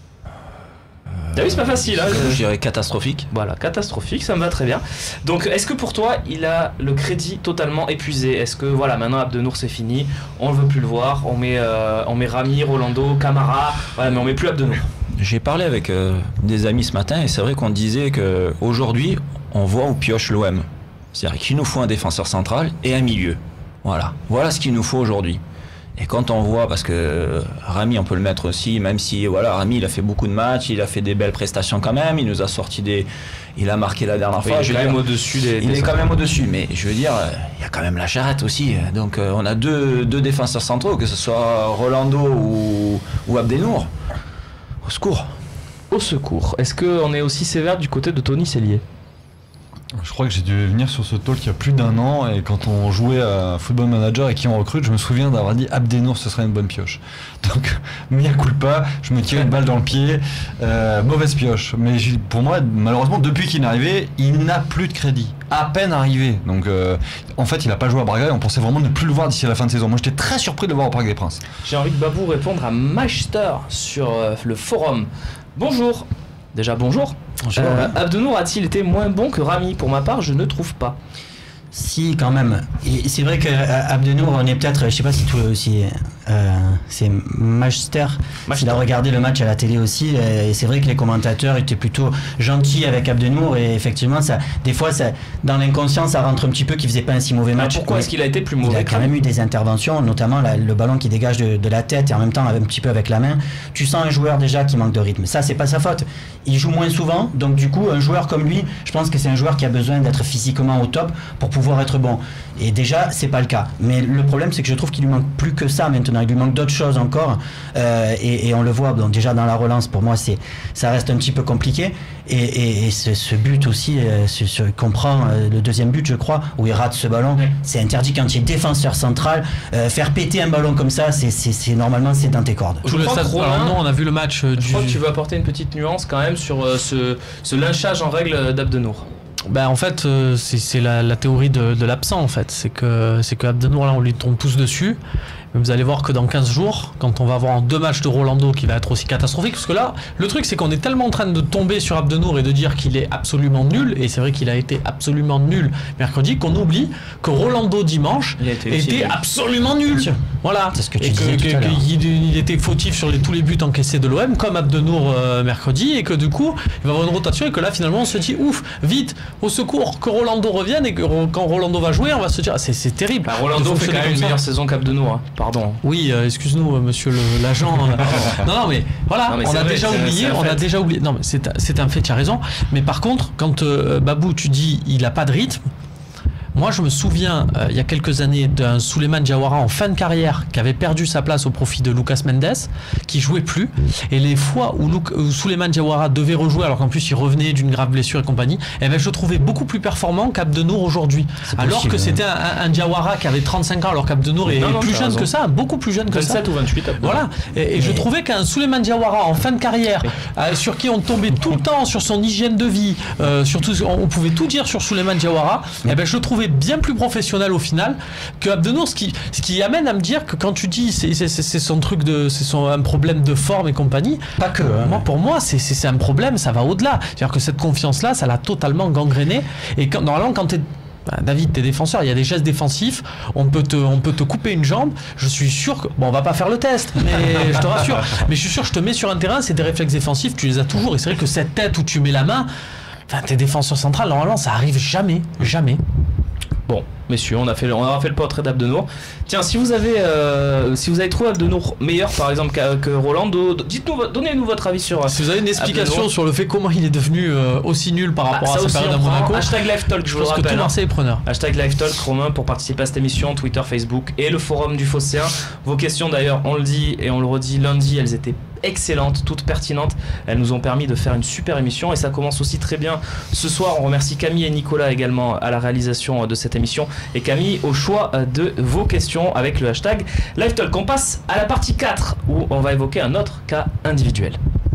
T'as vu, c'est pas facile, hein. Je dirais catastrophique. Voilà, catastrophique, ça me va très bien. Donc, est-ce que pour toi, il a le crédit totalement épuisé? Est-ce que, voilà, maintenant Abdenour c'est fini, on ne veut plus le voir, on met, euh, on met Rami, Rolando, Camara, voilà, mais on met plus Abdenour? J'ai parlé avec euh, des amis ce matin et c'est vrai qu'on disait qu'aujourd'hui, on voit où pioche l'O M. C'est-à-dire qu'il nous faut un défenseur central et un milieu. Voilà, voilà ce qu'il nous faut aujourd'hui. Et quand on voit, parce que Rami on peut le mettre aussi, même si voilà, Rami il a fait beaucoup de matchs, il a fait des belles prestations quand même, il nous a sorti des, il a marqué la dernière oui, fois. Il est quand même au-dessus des. Il des est quand même au-dessus, mais je veux dire, il y a quand même la charrette aussi. Donc euh, on a deux, deux défenseurs centraux, que ce soit Rolando ou, ou Abdenour. Au secours. Au secours. Est-ce qu'on est aussi sévère du côté de Tony Cellier? Je crois que j'ai dû venir sur ce talk il y a plus d'un an et quand on jouait à Football Manager et qui on recrute, je me souviens d'avoir dit Abdenour ce serait une bonne pioche. Donc mea culpa, je me tire une balle dans le pied, euh, mauvaise pioche. Mais pour moi, malheureusement, depuis qu'il est arrivé, il n'a plus de crédit. À peine arrivé. Donc euh, en fait, il n'a pas joué à Braga et on pensait vraiment ne plus le voir d'ici à la fin de saison. Moi, j'étais très surpris de le voir au Parc des Princes. J'ai envie de Babou répondre à Meister sur euh, le forum. Bonjour. Déjà bonjour. Bonjour. Euh, Abdenour a-t-il été moins bon que Rami? Pour ma part, je ne trouve pas. Si, quand même. Et c'est vrai qu'Abdenour, on est peut-être, je sais pas si, tout, si euh, c'est Master, il a regardé le match à la télé aussi, et c'est vrai que les commentateurs étaient plutôt gentils avec Abdenour, et effectivement, ça, des fois, ça, dans l'inconscient, ça rentre un petit peu qu'il faisait pas un si mauvais match. Alors pourquoi est-ce qu'il a été plus mauvais? Il a quand même eu des interventions, notamment la, le ballon qui dégage de, de la tête et en même temps un petit peu avec la main. Tu sens un joueur déjà qui manque de rythme. Ça, c'est pas sa faute. Il joue moins souvent, donc du coup, un joueur comme lui, je pense que c'est un joueur qui a besoin d'être physiquement au top pour pouvoir être bon. Et déjà, c'est pas le cas. Mais le problème, c'est que je trouve qu'il lui manque plus que ça maintenant. maintenant. Il lui manque d'autres choses encore. Euh, et, et on le voit, donc déjà dans la relance, pour moi, c'est, ça reste un petit peu compliqué. Et, et, et ce, ce but aussi, euh, ce, ce, qu'on prend, euh, le deuxième but, je crois, où il rate ce ballon, oui. c'est interdit quand il est défenseur central. Euh, faire péter un ballon comme ça, c'est, c'est, c'est normalement, c'est dans tes cordes. Je le stade, Romain, alors non, on a vu le match euh, je du... crois que tu veux apporter une petite nuance quand même sur euh, ce, ce lynchage en règle d'Abdenour. Ben en fait, euh, c'est, c'est la, la théorie de, de l'absent en fait. C'est que, c'est que Abdenour, là, on lui tombe tous dessus. Mais vous allez voir que dans quinze jours, quand on va avoir deux matchs de Rolando qui va être aussi catastrophique, parce que là, le truc c'est qu'on est tellement en train de tomber sur Abdenour et de dire qu'il est absolument nul, et c'est vrai qu'il a été absolument nul mercredi, qu'on oublie que Rolando dimanche il était, était absolument nul. Voilà. C'est ce que tu et disais que, tout à l'heure. qu'il il était fautif sur les, tous les buts encaissés de l'O M, comme Abdenour euh, mercredi, et que du coup, il va avoir une rotation, et que là finalement on se dit ouf, vite, au secours, que Rolando revienne, et que quand Rolando va jouer, on va se dire ah, c'est, c'est terrible. Bah, Rolando fait quand même une meilleure saison qu'Abdenour. Hein. Pardon. Oui, euh, excuse-nous, euh, monsieur le, l'agent. Euh, non, non, mais voilà, non, mais on a vrai, déjà oublié, on a déjà oublié. Non, mais c'est, c'est un fait, tu as raison. Mais par contre, quand euh, Babou, tu dis, il a pas de rythme. Moi, je me souviens, euh, il y a quelques années, d'un Souleymane Diawara en fin de carrière qui avait perdu sa place au profit de Lucas Mendes, qui jouait plus. Et les fois où, Luc, où Souleymane Diawara devait rejouer, alors qu'en plus il revenait d'une grave blessure et compagnie, eh ben, je le trouvais beaucoup plus performant qu'Abdenour aujourd'hui. C'est alors possible, que c'était un, un Diawara qui avait trente-cinq ans, alors qu'Abdenour est non, non, plus jeune raison. que ça, beaucoup plus jeune que vingt-sept ça. ou vingt-huit. Abdenour. Voilà. Et, et je trouvais qu'un Souleymane Diawara en fin de carrière, euh, sur qui on tombait tout le temps sur son hygiène de vie, euh, surtout on, on pouvait tout dire sur Souleymane Diawara, eh ben, je le trouvais bien plus professionnel au final que Abdenour, ce qui, ce qui amène à me dire que quand tu dis c'est, c'est, c'est son truc de c'est son, un problème de forme et compagnie, pas que hein. moi, pour moi c'est, c'est, c'est un problème, ça va au-delà, c'est-à-dire que cette confiance là ça l'a totalement gangréné. Et quand, normalement quand t'es bah, David, t'es défenseur, il y a des gestes défensifs, on peut te, on peut te couper une jambe, je suis sûr que, bon on va pas faire le test, mais je te rassure, mais je suis sûr que je te mets sur un terrain, c'est des réflexes défensifs, tu les as toujours, et c'est vrai que cette tête où tu mets la main, enfin t'es défenseur central, normalement ça arrive jamais, jamais. Bon, messieurs, on a fait, on a fait le portrait d'Abdenour. Tiens, si vous avez, euh, si vous avez trouvé Abdenour meilleur, par exemple, que, que Rolando, dites-nous, donnez-nous votre avis sur. Si vous avez une explication Abdenour. Sur le fait comment il est devenu euh, aussi nul par rapport bah, à sa période à Monaco. Hashtag LiveTalk, je, je vous le rappelle. Que tout Marseille est preneur. Hashtag LiveTalk, Romain, pour participer à cette émission, Twitter, Facebook et le forum du Phocéen. Vos questions, d'ailleurs, on le dit et on le redit lundi, elles étaient excellentes, toutes pertinentes. Elles nous ont permis de faire une super émission et ça commence aussi très bien ce soir. On remercie Camille et Nicolas également à la réalisation de cette émission et Camille au choix de vos questions avec le hashtag LiveTalk. On passe à la partie quatre où on va évoquer un autre cas individuel.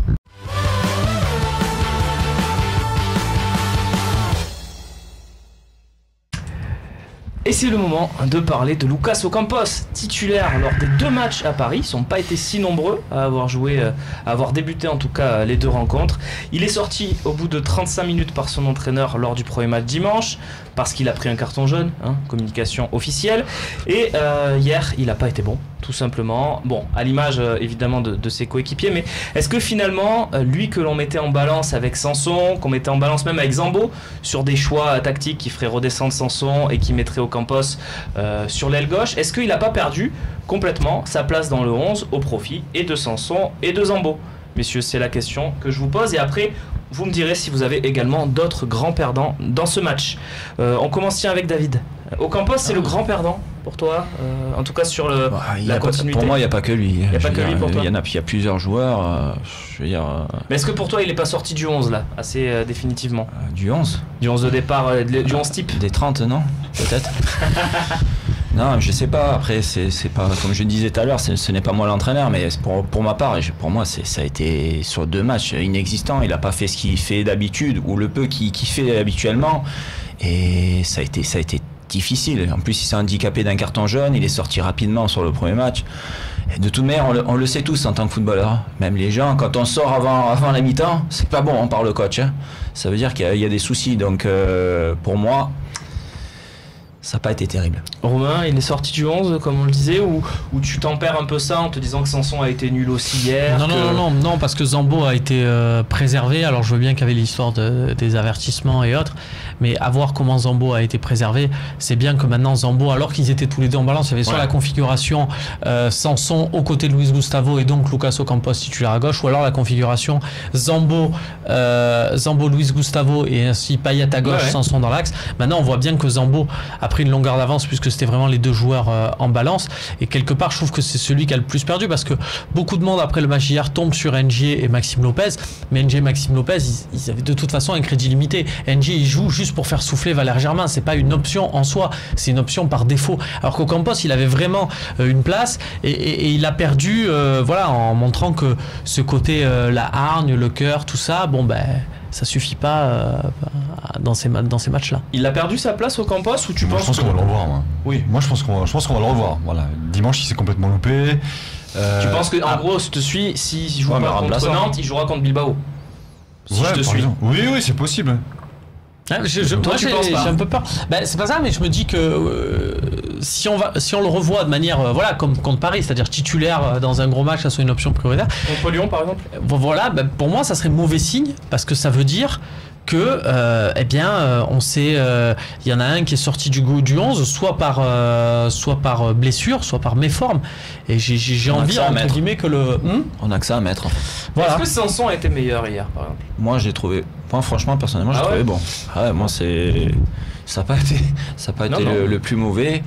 Et c'est le moment de parler de Lucas Ocampos, titulaire lors des deux matchs à Paris. Ils n'ont pas été si nombreux à avoir joué, à avoir débuté en tout cas les deux rencontres. Il est sorti au bout de trente-cinq minutes par son entraîneur lors du premier match dimanche, parce qu'il a pris un carton jaune, hein, communication officielle. Et euh, hier, il n'a pas été bon, tout simplement. Bon, à l'image euh, évidemment de, de ses coéquipiers, mais est-ce que finalement, euh, lui que l'on mettait en balance avec Sanson, qu'on mettait en balance même avec Zambo, sur des choix tactiques qui feraient redescendre Sanson et qui mettraient Ocampos euh, sur l'aile gauche, est-ce qu'il n'a pas perdu complètement sa place dans le onze au profit et de Sanson et de Zambo? Messieurs, c'est la question que je vous pose et après vous me direz si vous avez également d'autres grands perdants dans ce match. Euh, on commence tiens avec David. Ocampos, c'est ah. le grand perdant pour toi, euh, en tout cas sur le, bah, la continuité. Pas, pour moi, il n'y a pas que lui. Il n'y a pas que dire, lui pour toi. Il y en a, il y a plusieurs joueurs. Euh, je veux dire. Euh, Mais est-ce que pour toi, il n'est pas sorti du onze là, assez euh, définitivement? euh, Du onze. Du onze de départ, euh, du onze type. Des trente, non? Peut-être. Non, je sais pas. Après, c'est, c'est pas comme je disais tout à l'heure, ce n'est pas moi l'entraîneur, mais pour, pour ma part, pour moi, c'est, ça a été sur deux matchs inexistant. Il n'a pas fait ce qu'il fait d'habitude ou le peu qu'il, qu'il fait habituellement, et ça a été, ça a été difficile. En plus, il s'est handicapé d'un carton jaune. Il est sorti rapidement sur le premier match. Et de toute manière, on le, on le sait tous en tant que footballeur. Même les gens, quand on sort avant, avant la mi-temps, c'est pas bon hein, par le coach. Hein. Ça veut dire qu'il y a, il y a des soucis. Donc, euh, pour moi. Ça n'a pas été terrible. Romain, il est sorti du onze, comme on le disait, ou, ou tu tempères un peu ça en te disant que Sanson a été nul aussi hier? Non, que... non, non, non, non, parce que Zambo a été euh, préservé. Alors je veux bien qu'il y avait l'histoire de, des avertissements et autres, mais à voir comment Zambo a été préservé, c'est bien que maintenant Zambo, alors qu'ils étaient tous les deux en balance, il y avait soit ouais. la configuration euh, Sanson aux côtés de Luis Gustavo et donc Lucas Ocampos titulaire à gauche, ou alors la configuration Zambo, euh, Zambo, Luis Gustavo et ainsi Payet à gauche, ouais, ouais. Sanson dans l'axe. Maintenant on voit bien que Zambo, après pris une longueur d'avance puisque c'était vraiment les deux joueurs euh, en balance. Et quelque part, je trouve que c'est celui qui a le plus perdu parce que beaucoup de monde après le match hier tombe sur N G et Maxime Lopez. Mais N G et Maxime Lopez, ils, ils avaient de toute façon un crédit limité. N G, il joue juste pour faire souffler Valère Germain. C'est pas une option en soi, c'est une option par défaut. Alors qu'Ocampos, il avait vraiment euh, une place et, et, et il a perdu, euh, voilà, en montrant que ce côté, euh, la hargne, le cœur, tout ça, bon ben. Ça suffit pas euh, dans ces, dans ces matchs-là. Il a perdu sa place au Campos ou tu moi, penses je pense que... qu'on va le revoir. Moi. Oui. Moi, je pense qu'on va, je pense qu'on va le revoir. Voilà. Dimanche, il s'est complètement loupé. Euh... Tu penses que, en ah. gros, si je te suis, s'il joue ouais, pas contre Nantes, il jouera contre Bilbao. Si ouais, je te suis. Exemple. Oui, oui, c'est possible. Ouais, je, je, Toi, moi, tu j'ai, penses pas j'ai un peu peur. Ben, c'est pas ça, mais je me dis que euh, si on va, si on le revoit de manière, euh, voilà, comme contre Paris, c'est-à-dire titulaire euh, dans un gros match, ça soit une option prioritaire. Contre Lyon, par exemple. Euh, voilà, ben, pour moi, ça serait mauvais signe parce que ça veut dire que, euh, eh bien, euh, on sait, il euh, y en a un qui est sorti du goût du onze, soit par, euh, soit par blessure, soit par méforme. Et j'ai, j'ai, j'ai envie, entre guillemets, que le. Hmm on a que ça à mettre. En fait. Voilà. Est-ce que Sanson a été meilleur hier, par exemple? Moi, j'ai trouvé. Moi, franchement, personnellement, j'ai ah trouvé ouais bon. Ah ouais, moi, c'est. Ça n'a pas été, ça a pas non, été non. Le, le plus mauvais.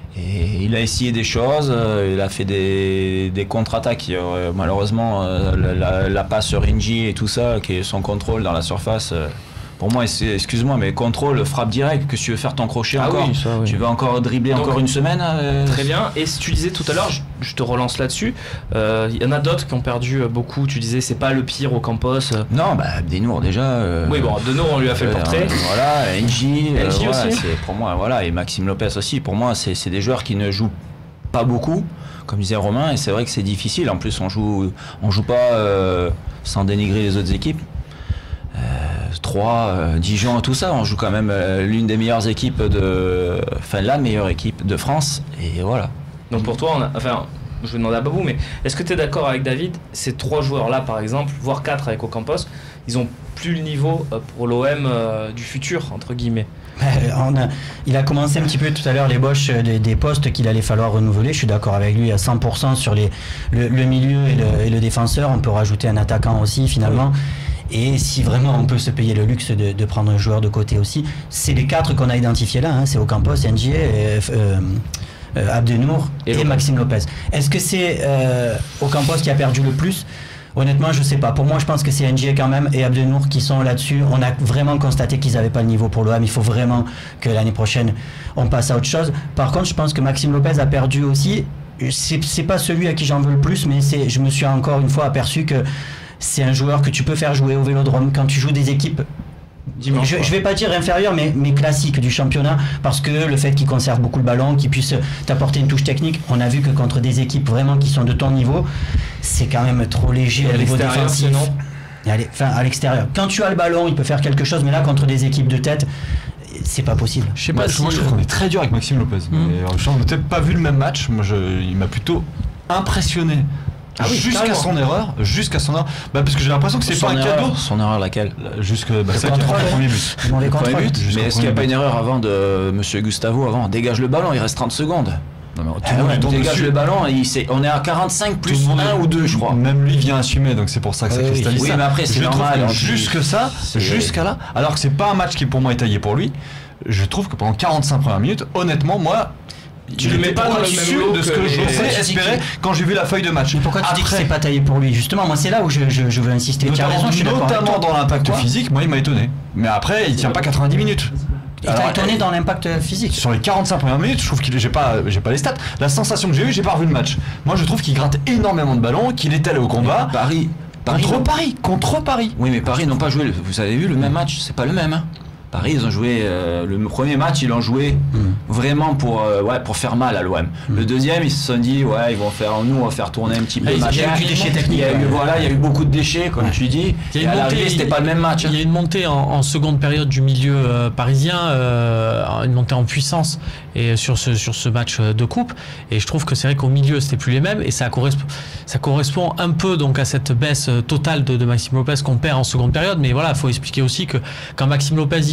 Et il a essayé des choses, euh, il a fait des, des contre-attaques. Euh, malheureusement, euh, la, la, la passe Ringy et tout ça, qui est son contrôle dans la surface. Euh, pour moi, excuse-moi, mais contrôle, frappe direct, que tu veux faire ton crochet ah encore. Oui, ça, oui. Tu veux encore dribbler Donc, encore une semaine euh... Très bien. Et si tu disais tout à l'heure, je, je te relance là-dessus, il euh, y en a d'autres qui ont perdu beaucoup. Tu disais, c'est pas le pire au Campos. Non, bah Abdenour déjà. Euh, oui, bon, Abdenour, on lui a fait euh, le portrait. Euh, voilà, N J. N J euh, aussi. Voilà, c'est, pour moi, voilà, et Maxime Lopez aussi. Pour moi, c'est, c'est des joueurs qui ne jouent pas beaucoup, comme disait Romain, et c'est vrai que c'est difficile. En plus, on joue, on joue pas euh, sans dénigrer les autres équipes. Euh, Troyes, euh, Dijon, tout ça, on joue quand même euh, l'une des meilleures équipes de, enfin la meilleure équipe de France, et voilà. Donc pour toi, on a, enfin, je vais demander à Babou, mais est-ce que tu es d'accord avec David? Ces trois joueurs-là, par exemple, voire quatre avec Ocampos, ils ont plus le niveau pour l'O M euh, du futur, entre guillemets. On a, il a commencé un petit peu tout à l'heure l'ébauche des, des postes qu'il allait falloir renouveler. Je suis d'accord avec lui à cent pour cent sur les, le, le milieu et le, et le défenseur. On peut rajouter un attaquant aussi finalement. Et si vraiment on peut se payer le luxe de, de prendre un joueur de côté aussi, c'est les quatre qu'on a identifiés là. Hein. C'est Ocampos, N J, euh, euh, euh, Abdenour et, et Maxime Lopez. Est-ce que c'est euh, Ocampos qui a perdu le plus ? Honnêtement, je sais pas. Pour moi, je pense que c'est N J quand même et Abdenour qui sont là-dessus. On a vraiment constaté qu'ils n'avaient pas le niveau pour l'O M. Il faut vraiment que l'année prochaine, on passe à autre chose. Par contre, je pense que Maxime Lopez a perdu aussi. C'est, c'est pas celui à qui j'en veux le plus, mais c'est, je me suis encore une fois aperçu que c'est un joueur que tu peux faire jouer au Vélodrome quand tu joues des équipes. Dimanche, je, je vais pas dire inférieur, mais, mais classique du championnat, parce que le fait qu'il conserve beaucoup le ballon, qu'il puisse t'apporter une touche technique, on a vu que contre des équipes vraiment qui sont de ton niveau, c'est quand même trop léger au niveau défensif. Allez, enfin, à l'extérieur. Quand tu as le ballon, il peut faire quelque chose, mais là, contre des équipes de tête, c'est pas possible. Je sais pas, moi, si moi je trouve qu'on est très dur avec Maxime Lopez. Mmh. Mais, euh, je n'ai peut-être pas vu le même match. Moi, je, il m'a plutôt impressionné. Ah oui, jusqu'à carrément. son erreur, jusqu'à son erreur, bah parce que j'ai l'impression que c'est son pas un erreur, cadeau. Son erreur laquelle? Jusque bah, c'est le premier but. Le premier but. Mais est-ce qu'il n'y a pas une erreur avant de Monsieur Gustavo avant? Dégage le ballon, il reste trente secondes. Non, mais tout le monde dégage dessus. Le ballon, il, c'est, on est à quarante-cinq plus un ou deux, je crois. Même lui vient assumer, donc c'est pour ça que ça cristallise. Oui, ça. mais après c'est je normal. Jusque ça, c'est... jusqu'à là, alors que c'est pas un match qui pour moi est taillé pour lui. Je trouve que pendant quarante-cinq premières minutes, honnêtement, moi. Tu ne le mets pas dans le même lot de ce que, que j'osais espérer quand j'ai vu la feuille de match. Mais pourquoi tu Après, dis que c'est pas taillé pour lui? Justement, moi c'est là où je, je, je veux insister. Notamment, tu as raison, je suis notamment dans l'impact pourquoi physique, moi il m'a étonné. Mais après, il tient pas quatre-vingt-dix minutes. Il t'a étonné dans l'impact physique? Sur les quarante-cinq premières minutes, je trouve qu'il j'ai pas, j'ai pas les stats. La sensation que j'ai eue, j'ai pas revu le match. Moi, je trouve qu'il gratte énormément de ballons, qu'il est allé au combat. Mais Paris. Paris contre non. Paris, contre Paris. Oui, mais Paris n'ont pas joué. Vous avez vu le même match, c'est pas le même. Hein. Paris, ils ont joué euh, le premier match, ils l'ont joué mm. vraiment pour euh, ouais pour faire mal à l'O M. Mm. Le deuxième, ils se sont dit ouais, ils vont faire nous, on va faire tourner un petit peu. Il y a eu du déchet technique. Il y a eu voilà, il y a eu beaucoup de déchets, comme ouais. tu dis. Il y a une montée, c'était pas le même match. Il y a une montée en, en seconde période du milieu euh, parisien, euh, une montée en puissance et sur ce sur ce match de coupe. Et je trouve que c'est vrai qu'au milieu, c'était plus les mêmes et ça correspond ça correspond un peu donc à cette baisse totale de, de Maxime Lopez qu'on perd en seconde période. Mais voilà, il faut expliquer aussi que quand Maxime Lopez y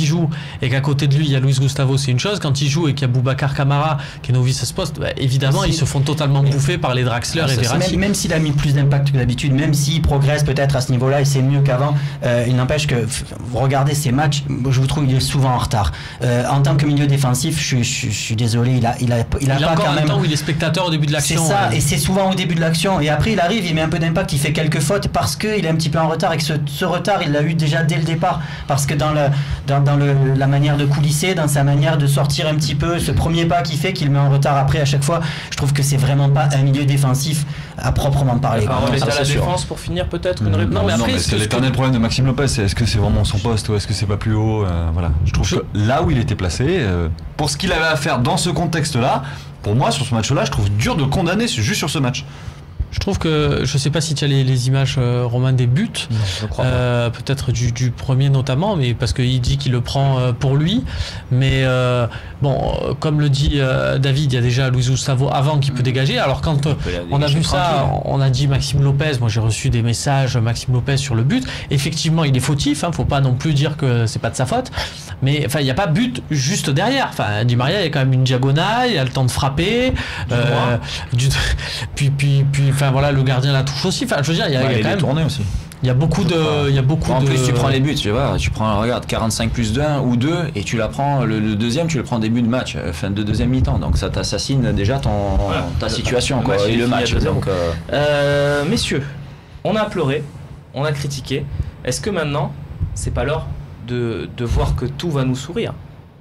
joue et qu'à côté de lui il y a Luis Gustavo, c'est une chose. Quand il joue et qu'il y a Boubacar Kamara qui est novice à ce poste, bah, évidemment ils se font totalement bouffer par les Draxler ah, et Verratti. Même, même s'il a mis plus d'impact que d'habitude, même s'il progresse peut-être à ce niveau-là et c'est mieux qu'avant, euh, il n'empêche que vous regardez ses matchs, je vous trouve qu'il est souvent en retard. Euh, en tant que milieu défensif, je, je, je suis désolé, il a, il a, il a il pas a encore quand un même. temps où il est spectateur au début de l'action. C'est ça, ouais. Et c'est souvent au début de l'action. Et après, il arrive, il met un peu d'impact, il fait quelques fautes parce qu'il est un petit peu en retard et que ce, ce retard, il l'a eu déjà dès le départ. Parce que dans, le, dans, dans le, la manière de coulisser, dans sa manière de sortir un petit peu, ce premier pas qu'il fait, qu'il met en retard après à chaque fois, je trouve que c'est vraiment pas un milieu défensif à proprement parler. Alors, on est à la sûr. défense pour finir peut-être une Mmh, réponse. non, mais après, non, mais ce c'est que- l'éternel problème de Maxime Lopez. C'est est-ce que c'est vraiment son poste ou est-ce que c'est pas plus haut euh, Voilà. Je trouve Je- que là où il était placé, euh, pour ce qu'il avait à faire dans ce contexte-là, pour moi sur ce match-là, je trouve dur de le condamner juste sur ce match. Je trouve que, je sais pas si tu as les, les images, euh, Romain, des buts, Non, je crois pas. euh, peut-être du, du premier notamment, mais parce qu'il dit qu'il le prend euh, pour lui. Mais euh, bon, euh, comme le dit euh, David, il y a déjà Luis Gustavo avant qui peut dégager. Alors quand euh, peut la on a dégager vu ça, tranquille. on a dit Maxime Lopez. Moi, j'ai reçu des messages Maxime Lopez sur le but. Effectivement, il est fautif. Hein, faut pas non plus dire que c'est pas de sa faute. Mais enfin, il n'y a pas but juste derrière. Enfin, Di Maria, il y a quand même une diagonale, il a le temps de frapper. Euh, du, puis, puis, puis, enfin voilà, le gardien la touche aussi. Enfin, je veux dire, il y a, Ouais, il y a il quand est même, tourné aussi. il y a beaucoup de, il y a beaucoup En de. plus, tu prends les buts, tu vois, tu prends, regarde, quarante-cinq plus d'un ou deux, et tu la prends, le, le deuxième, tu le prends début de match, euh, fin de deuxième mi-temps. Donc ça t'assassine déjà ton, Voilà. ta situation, Le quoi, match, et il est le fini match. à deux zéro. Donc, euh, Euh, messieurs, on a pleuré, on a critiqué. Est-ce que maintenant, c'est pas l'heure de, de voir que tout va nous sourire?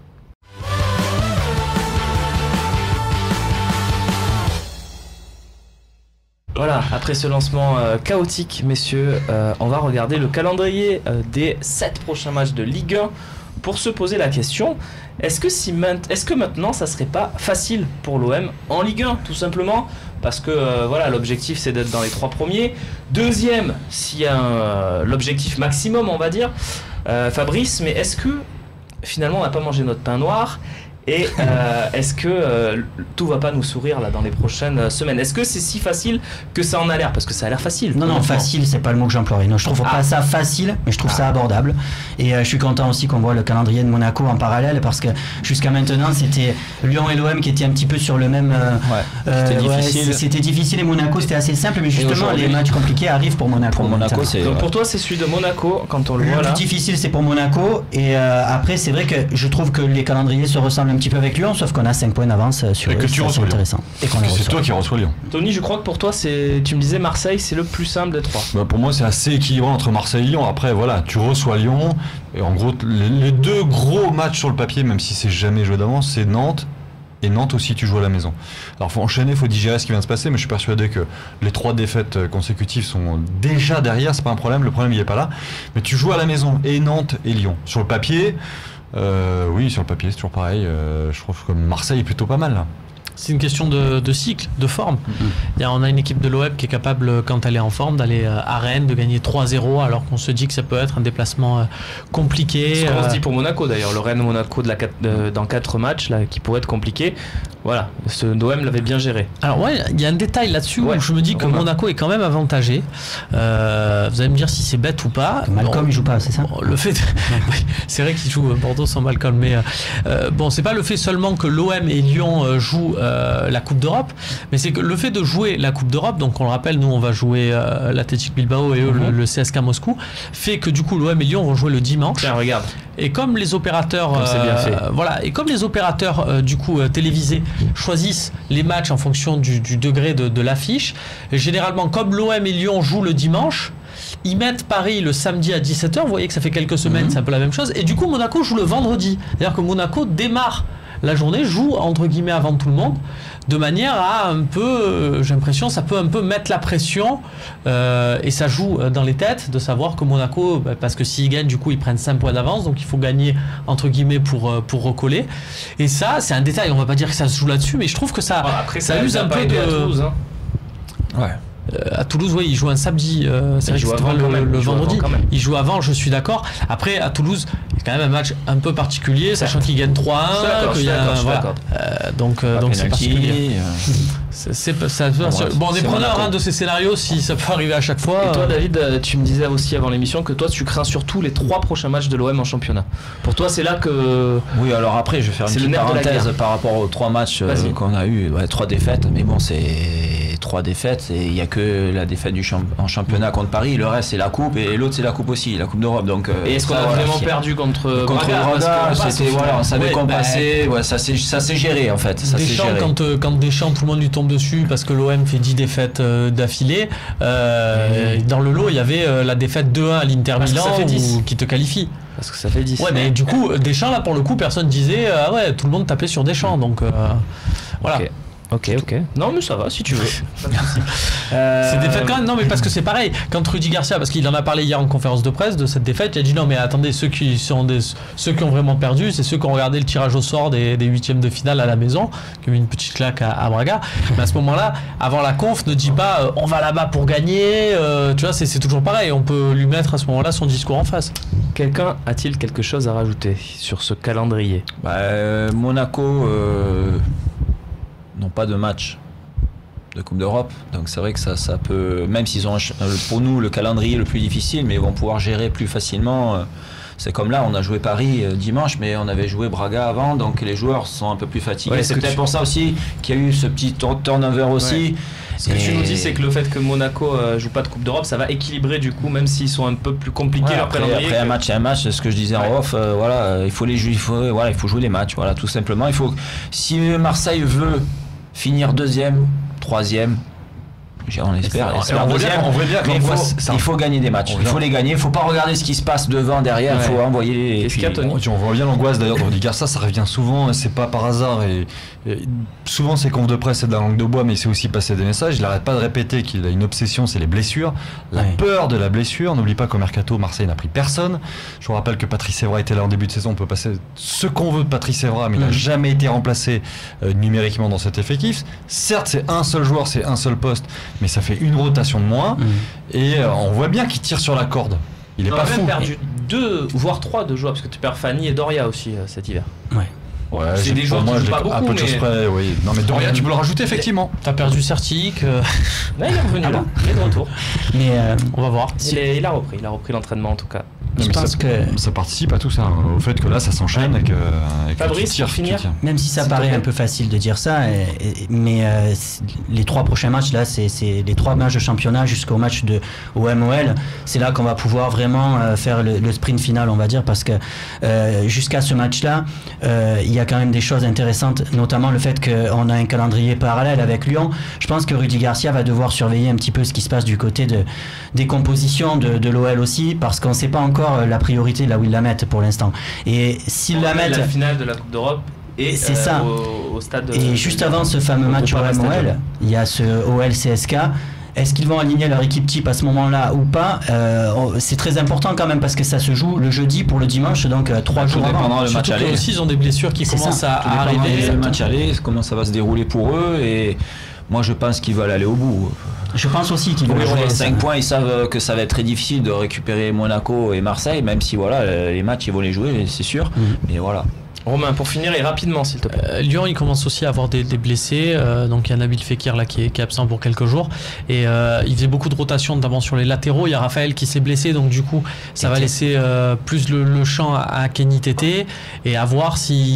Voilà, après ce lancement euh, chaotique, messieurs, euh, on va regarder le calendrier euh, des sept prochains matchs de Ligue un pour se poser la question, est-ce que, si maint- est-ce que maintenant ça serait pas facile pour l'O M en Ligue un, tout simplement parce que euh, voilà, l'objectif c'est d'être dans les trois premiers. Deuxième, s'il y a un, euh, l'objectif maximum, on va dire, euh, Fabrice, mais est-ce que finalement on n'a pas mangé notre pain noir? Et euh, est-ce que euh, tout va pas nous sourire là dans les prochaines euh, semaines? Est-ce que c'est si facile que ça en a l'air? Parce que ça a l'air facile. Non, non, honnêtement. facile, c'est pas le mot que j'emploierais. Non, je trouve Ah. pas ça facile, mais je trouve Ah. ça abordable. Et euh, je suis content aussi qu'on voit le calendrier de Monaco en parallèle, parce que jusqu'à maintenant, c'était Lyon et l'O M qui étaient un petit peu sur le même. euh, ouais, euh, c'était ouais, difficile. C'était difficile et Monaco, c'était assez simple, mais justement, aujourd'hui, les matchs compliqués arrivent pour Monaco. Pour Monaco, maintenant. c'est. Donc ouais. pour toi, c'est celui de Monaco quand on le Le voit plus là. difficile, c'est pour Monaco. Et euh, après, c'est vrai que je trouve que les calendriers se ressemblent un petit peu avec Lyon, sauf qu'on a cinq points d'avance euh, sur Et eux, que tu c'est assez reçois Lyon. intéressant. Et qu'on les C'est reçoit. toi qui reçois Lyon. Tony, je crois que pour toi, c'est, tu me disais Marseille, c'est le plus simple des trois. Bah, pour moi, c'est assez équilibré entre Marseille et Lyon. Après, voilà, tu reçois Lyon. Et en gros, les, les deux gros matchs sur le papier, même si c'est jamais joué d'avance, c'est Nantes. Et Nantes aussi, tu joues à la maison. Alors, faut enchaîner, faut digérer ce qui vient de se passer, mais je suis persuadé que les trois défaites consécutives sont déjà derrière. C'est pas un problème. Le problème, il est pas là. Mais tu joues à la maison et Nantes et Lyon. Sur le papier, euh, oui, sur le papier, c'est toujours pareil. Euh, je trouve que Marseille est plutôt pas mal là. C'est une question de, de cycle, de forme. Il y a, on a une équipe de l'O M qui est capable, quand elle est en forme, d'aller euh, à Rennes, de gagner trois zéro, alors qu'on se dit que ça peut être un déplacement euh, compliqué. Ce qu'on euh, se dit pour Monaco d'ailleurs, le Rennes-Monaco de la quatre- de- dans quatre matchs là, qui pourrait être compliqué. Voilà, ce O M l'avait bien géré. Alors ouais, il y a un détail là-dessus Ouais, où je me dis que Romain. Monaco est quand même avantagé. Euh, vous allez me dire si c'est bête ou pas. Malcolm, Bon, il joue pas, c'est ça? bon, le fait, de- Oui, c'est vrai qu'il joue Bordeaux sans Malcolm, mais euh, euh, bon, c'est pas le fait seulement que l'O M et Lyon euh, jouent euh, la Coupe d'Europe, mais c'est que le fait de jouer la Coupe d'Europe, donc on le rappelle, nous on va jouer euh, l'Athletic Bilbao et eux le, le C S K Moscou, fait que du coup l'O M et Lyon vont jouer le dimanche. Tiens, regarde. Et comme les opérateurs, Comme c'est bien fait. euh, voilà, et comme les opérateurs euh, du coup euh, télévisés choisissent les matchs en fonction du, du degré de, de l'affiche, et généralement comme l'O M et Lyon jouent le dimanche, ils mettent Paris le samedi à dix-sept heures. Vous voyez que ça fait quelques semaines, Mhm. c'est un peu la même chose. Et du coup, Monaco joue le vendredi. C'est-à-dire que Monaco démarre la journée, joue entre guillemets avant tout le monde, de manière à un peu, euh, j'ai l'impression, ça peut un peu mettre la pression euh, et ça joue euh, dans les têtes de savoir que Monaco, bah, parce que s'ils gagnent, du coup, ils prennent cinq points d'avance, donc il faut gagner entre guillemets pour, euh, pour recoller. Et ça, c'est un détail, on va pas dire que ça se joue là-dessus, mais je trouve que ça, Bon, après, ça ça use nous a un pas peu aidé de. à Toulouse. Hein. Ouais. Euh, à Toulouse, oui, ils jouent un samedi, euh, c'est Ils vrai que jouent c'était avant pas le, quand même, le ils jouent vendredi. avant quand même. Ils jouent avant, je suis d'accord. Après, à Toulouse, il y a quand même un match un peu particulier, sachant qu'ils gagnent trois à un. Je suis d'accord, je suis d'accord. Euh, donc euh, donc c'est particulier. Euh... C'est, c'est, ça, bon, ça, bon, on est preneur hein, de ces scénarios si ça peut arriver à chaque fois. Et toi, David, tu me disais aussi avant l'émission que toi, tu crains surtout les trois prochains matchs de l'O M en championnat. Pour toi, c'est là que. Oui, alors après, je vais faire une petite parenthèse par rapport aux trois matchs euh, qu'on a eu. Ouais, trois défaites, mais bon, c'est trois défaites et il n'y a que la défaite du champ- en championnat contre Paris. Le reste, c'est la Coupe et l'autre, c'est la Coupe aussi, la Coupe d'Europe. Donc, euh, et est-ce qu'on a voilà, vraiment perdu contre contre Braga, Braga, c'était voilà, on savait ouais, qu'on bah, passait. Ouais, ça s'est ça s'est géré en fait. Ça Deschamps, s'est géré. quand euh, quand Deschamps, tout le monde lui tombe dessus parce que l'O M fait dix défaites euh, d'affilée. Euh, mmh. Dans le lot, il y avait euh, la défaite deux à un à l'Inter Milan où, qui te qualifie. Parce que ça fait dix. Ouais, mais du coup, Deschamps, là, pour le coup, personne disait ah ouais, tout le monde tapait sur Deschamps. Donc euh, voilà. Okay. Ok, ok. Non, mais ça va si tu veux. euh... C'est défaite quand même. Non, mais parce que c'est pareil. Quand Rudy Garcia, parce qu'il en a parlé hier en conférence de presse de cette défaite, il a dit non, mais attendez, ceux qui sont des, ceux qui ont vraiment perdu, c'est ceux qui ont regardé le tirage au sort des, des huitièmes de finale à la maison, qui ont mis une petite claque à, à Braga. Mais à ce moment-là, avant la conf, ne dis pas euh, on va là-bas pour gagner. Euh, tu vois, c'est, c'est toujours pareil. On peut lui mettre à ce moment-là son discours en face. Quelqu'un a-t-il quelque chose à rajouter sur ce calendrier? Bah, euh, Monaco. Euh... n'ont pas de match de Coupe d'Europe, donc c'est vrai que ça, ça peut, même s'ils ont pour nous le calendrier le plus difficile, mais ils vont pouvoir gérer plus facilement. C'est comme là, on a joué Paris dimanche, mais on avait joué Braga avant, donc les joueurs sont un peu plus fatigués. Ouais, c'est peut-être tu... pour ça aussi qu'il y a eu ce petit turnover aussi. Ouais. Ce que et... tu nous dis, c'est que le fait que Monaco euh, joue pas de Coupe d'Europe, ça va équilibrer du coup, même s'ils sont un peu plus compliqués ouais, leur après, calendrier. Après que... un match, un match, c'est ce que je disais ouais. en off. Euh, voilà, euh, il faut les jouer, il faut, voilà, il faut jouer les matchs. Voilà, tout simplement. Il faut, si Marseille veut finir deuxième, troisième, on espère. On, espère on, deuxième, on voit bien, mais il faut, il faut gagner des matchs. Il faut les gagner. Il ne faut pas regarder ce qui se passe devant, derrière. Il ouais. faut envoyer. Qu'est-ce qu'il y a, Tony ? On voit bien l'angoisse d'ailleurs de Rudy Garcia. Ça revient souvent. C'est pas par hasard. Et, et souvent, ces confs de presse, c'est de la langue de bois, mais c'est aussi passer des messages. Il n'arrête pas de répéter qu'il a une obsession, c'est les blessures, la ouais. peur de la blessure. N'oublie pas qu'au mercato, Marseille n'a pris personne. Je vous rappelle que Patrice Evra était là en début de saison. On peut passer ce qu'on veut de Patrice Evra, mais mmh. il n'a jamais été remplacé euh, numériquement dans cet effectif. Certes, c'est un seul joueur, c'est un seul poste, mais ça fait une rotation de moins mmh. et euh, on voit bien qu'il tire sur la corde. Il est on pas a fou. On a perdu deux voire trois de joueurs parce que tu perds Fanny et Doria aussi euh, cet hiver. Ouais. Ouais, c'est des joueurs qui jouent pas beaucoup. À peu de choses près, oui. Non mais Doria, tu peux le rajouter effectivement. T'as perdu Certic. Euh... Là, il est revenu, ah là. Il est de retour. Mais euh, on va voir. Il, est, il a repris, il a repris l'entraînement en tout cas. Non, je pense ça, que ça participe à tout ça, hein, au fait que là ça s'enchaîne et que, et que Fabrice, tu tires, finir. tu même si ça c'est paraît un peu facile de dire ça, et, et, mais euh, les trois prochains matchs là, c'est, c'est les trois matchs de championnat jusqu'au match de O M O L, c'est là qu'on va pouvoir vraiment euh, faire le, le sprint final, on va dire, parce que euh, jusqu'à ce match-là, euh, il y a quand même des choses intéressantes, notamment le fait qu'on a un calendrier parallèle avec Lyon. Je pense que Rudy Garcia va devoir surveiller un petit peu ce qui se passe du côté de, des compositions de, de l'O L aussi, parce qu'on ne sait pas encore la priorité là où ils la mettent pour l'instant. Et s'ils la mettent, la finale de la Coupe d'Europe et c'est euh, ça. Au, au stade. Et de, juste de, avant ce fameux match O M O L, il y a ce O L C S K. Est-ce qu'ils vont aligner leur équipe type à ce moment-là ou pas? euh, C'est très important quand même parce que ça se joue le jeudi pour le dimanche, donc euh, trois jours avant. Le match aller aussi, ils ont des blessures qui c'est commencent ça. à, à arriver. Le match aller, comment ça va se dérouler pour eux et moi je pense qu'ils veulent aller au bout. Je pense aussi qu'ils vont jouer les cinq points, ils savent que ça va être très difficile de récupérer Monaco et Marseille, même si voilà, les matchs ils vont les jouer, c'est sûr. Mmh. Mais voilà. Romain, pour finir et rapidement s'il te plaît. Euh, Lyon, il commence aussi à avoir des, des blessés. Euh, donc il y a Nabil Fekir là qui est, qui est absent pour quelques jours. Et euh, il faisait beaucoup de rotations, notamment sur les latéraux. Il y a Raphaël qui s'est blessé, donc du coup ça va laisser euh, plus le, le champ à, à Kenny Tété et à voir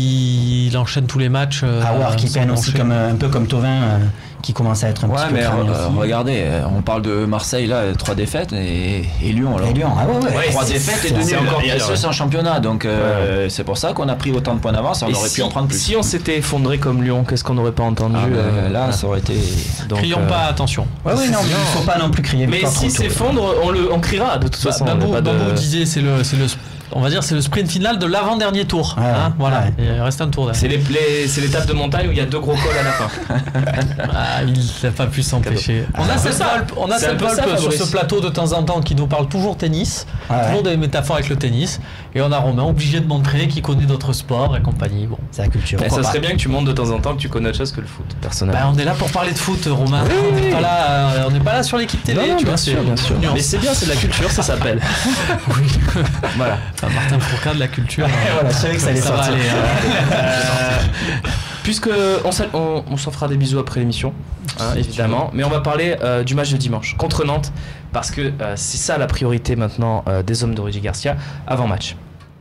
s'il enchaîne tous les matchs. Euh, à voir qui peine aussi comme, un peu comme Thauvin. Euh... qui commence à être un ouais, petit mais peu euh, regardez, on parle de Marseille là, trois défaites et, et Lyon alors. Et Lyon, ah ouais, ouais. ouais trois défaites et deux nuls. Il y a ça, c'est un championnat, donc euh, ouais. c'est pour ça qu'on a pris autant de points d'avance. On et aurait si, pu en prendre plus. Si on s'était effondré comme Lyon, qu'est-ce qu'on n'aurait pas entendu ah, euh, Là, voilà. ça aurait été. Donc, Crions euh... pas, attention. Ouais, oui, non, mais il ne faut pas non plus crier. Mais si s'effondre, on le, on criera de toute bah, façon. Babou, Babou de... disait, c'est le, c'est le. On va dire c'est le sprint final de l'avant-dernier tour. Ouais, hein, voilà, ouais. Il reste un tour derrière. C'est, les, les, c'est l'étape de montagne où il y a deux gros cols à la fin. Ah, il n'a pas pu s'empêcher. On a cette Volpe, on a cette Volpe sur ce plateau de temps en temps qui nous parle toujours tennis, ouais. toujours des métaphores avec le tennis. Et on a Romain obligé de montrer qu'il connaît d'autres sports et compagnie. Bon, c'est la culture. Et ça serait bien que tu montres de temps en temps que tu connais autre chose que le foot, personnellement. Bah, on est là pour parler de foot, Romain. Oui, on n'est oui. pas là, euh, on n'est pas là sur l'équipe télé. Non, non, tu bien vois, sûr, bien sûr. Mais c'est bien, c'est de la culture, ça s'appelle. Oui. Voilà. Martin Fourcade de la culture. Voilà, je savais que ça allait va sortir. aller. hein. Euh, puisque on, s'en- on, on s'en fera des bisous après l'émission, hein, évidemment. Mais on va parler euh, du match de dimanche contre Nantes, parce que euh, c'est ça la priorité maintenant euh, des hommes de Rudy Garcia avant match.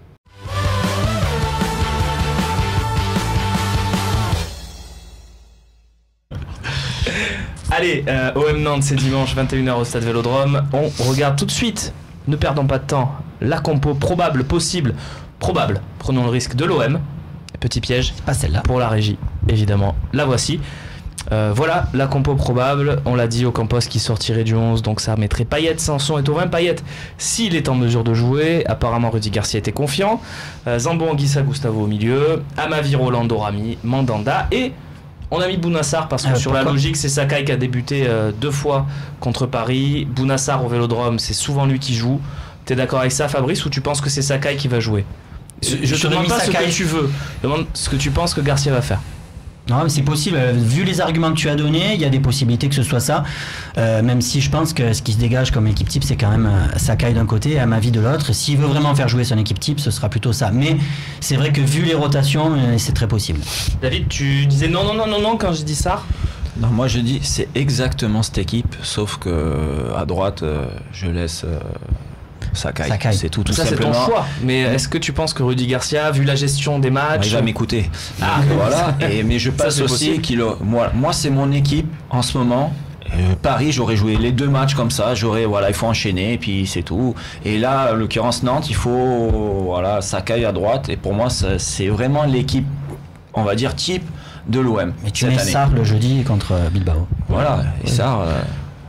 Allez, euh, O M Nantes, c'est dimanche vingt et une heures au Stade Vélodrome. On regarde tout de suite, ne perdons pas de temps, la compo probable, possible, probable. Prenons le risque de l'O M. Petit piège Pas celle-là. pour la régie, évidemment. La voici. Euh, voilà la compo probable. On l'a dit, Ocampos qui sortirait du onze, donc ça mettrait Payet, Sanson et Thauvin. Payet, s'il est en mesure de jouer. Apparemment, Rudy Garcia était confiant. Euh, Zambo, Anguissa, Gustavo au milieu. Amavi, Rolando, Rami, Mandanda. Et on a mis Bounassar parce que Euh, sur la pourquoi logique, c'est Sakai qui a débuté euh, deux fois contre Paris. Bounassar au Vélodrome, c'est souvent lui qui joue. T'es d'accord avec ça, Fabrice, ou tu penses que c'est Sakai qui va jouer? Je, je te J'aurais demande mis pas ce Sakai. que tu veux, je demande ce que tu penses que Garcia va faire. Non, mais c'est possible. Euh, Vu les arguments que tu as donnés, il y a des possibilités que ce soit ça. Euh, même si je pense que ce qui se dégage comme équipe type, c'est quand même euh, Sakai d'un côté et Amavi de l'autre. S'il veut vraiment faire jouer son équipe type, ce sera plutôt ça. Mais c'est vrai que vu les rotations, euh, c'est très possible. David, tu disais non, non, non, non, non quand j'ai dit ça. Non, moi je dis c'est exactement cette équipe, sauf que à droite, euh, je laisse euh, Sakai. Sakai. C'est tout, tout Ça, c'est simplement. ton choix. Mais est-ce que tu penses que Rudy Garcia, vu la gestion des Il matchs. va m'écouter. Ah. Donc, voilà. Et, mais je Ça, passe c'est aussi possible. qu'il a- moi, moi c'est mon équipe en ce moment. Euh, Paris, j'aurais joué les deux matchs comme ça. J'aurais voilà, il faut enchaîner et puis c'est tout. Et là, en l'occurrence Nantes, il faut voilà Sakai à droite. Et pour moi, ça- c'est vraiment l'équipe, on va dire type de l'O M. Mais tu cette mets année. Sarr le jeudi contre euh, Bilbao. Voilà. Et ça. euh,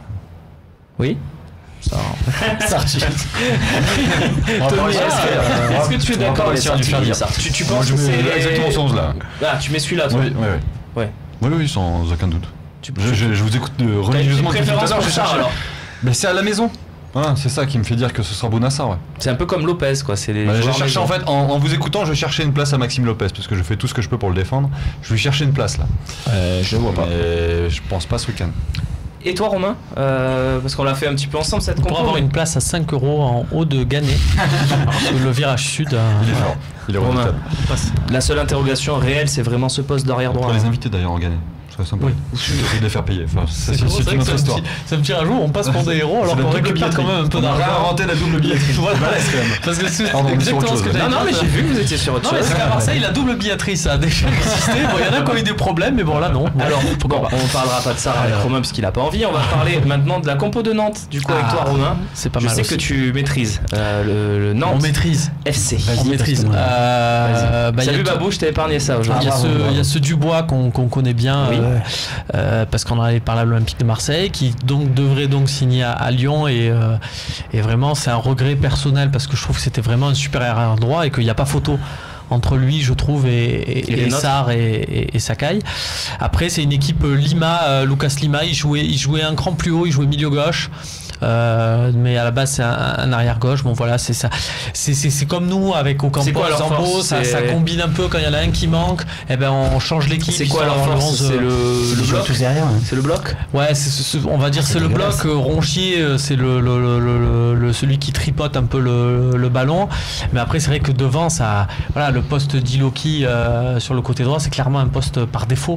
Oui. ça Sarr, tu- Tommy, est-ce que, est-ce que tu es on va d'accord pas avec réussir ça à lui faire tu, dire ça. tu, tu Moi, penses je que mets c'est exactement ce onze là. Ah, tu mets celui-là, toi. Oui, oui, oui. Ouais. Oui, oui, sans aucun doute. Tu, Je, je- je vous écoute de, T'as une religieusement. depuis préférence tout à l'heure, pour je ça cherchais- alors? Mais c'est à la maison. Voilà, c'est ça qui me fait dire que ce sera Bounassar, ouais. C'est un peu comme Lopez, quoi. C'est les Bah, j'ai joueurs cherché maison. en fait, en, en vous écoutant, je cherchais une place à Maxime Lopez parce que je fais tout ce que je peux pour le défendre. Je lui cherchais une place là. Euh, je vois pas. Mais je pense pas ce week-end. Et toi, Romain, Euh, parce qu'on l'a fait un petit peu ensemble cette Pour compo. avoir mais- une place à cinq euros en haut de Gannet. Parce que le virage sud. euh, Il est fort. Il est Romain, redoutable. la seule interrogation réelle, c'est vraiment ce poste d'arrière On droit. pourrait les inviter d'ailleurs en gagner. Ce serait sympa. Oui. Et de les faire payer. Enfin, ça, C'est c'est drôle, c'est c'est une vrai que autre ça me histoire. tire- ça me tire un jour, on passe pour des héros alors C'est la qu'on double récupère quand billetterie. même un peu On a d'argent. réinventé la double billetterie. Voilà. C'est balèze, quand même. Parce que c'est Pardon, on est sur exactement autre ce que chose. j'allais Non, non, mais dire. j'ai vu que vous étiez sur autre Non, mais chose. c'est qu'à Marseille, la double billetterie, ça a déjà existé. Bon, il y en a qui ont eu des problèmes, mais bon, là, non. Bon, Alors, pourquoi bon, pas. on parlera pas de ça avec Romain parce qu'il a pas envie. On va parler maintenant de la compo de Nantes. Du coup, avec Ah, toi, Romain, c'est pas je mal sais aussi. que tu maîtrises euh, le, le On Nantes maîtrise. F C. Vas-y, On maîtrise. parce que moi- Euh, bah, il y a Salut tout- Babou, je t'ai épargné ça Il aujourd'hui. y, a Ah, ce, bravo, bravo. il y a ce Dubois qu'on qu'on connaît bien Oui. euh, euh, parce qu'on en avait parlé à l'Olympique de Marseille qui donc devrait donc signer à, à Lyon et, euh, et vraiment c'est un regret personnel parce que je trouve que c'était vraiment un super arrière droit et qu'il n'y a pas photo entre lui je trouve et, et, Et les et nôtres. Sarr et, et, et Sakai. Après c'est une équipe euh, Lima, euh, Lucas Lima, il jouait, il jouait un cran plus haut, il jouait milieu gauche. Euh, mais à la base c'est un, un arrière gauche. Bon voilà c'est ça. C'est, c'est, c'est comme nous avec Ocampos, C'est quoi leur Zambo, force ça, C'est- ça combine un peu quand il y en a un qui manque. Et ben on change l'équipe. C'est quoi histoire leur d'avoir le force onze, C'est euh, le, Ils le jouent bloc tous derrière. hein. C'est le bloc Ouais, c'est, c'est- c'est- on va dire C'est c'est le bloc. dégueulasse. euh, Ronchier, euh, c'est le, le, le, le- le- celui qui tripote un peu le, le ballon. Mais après, c'est vrai que devant, ça, voilà, le poste d'Iloki euh, sur le côté droit, c'est clairement un poste par défaut.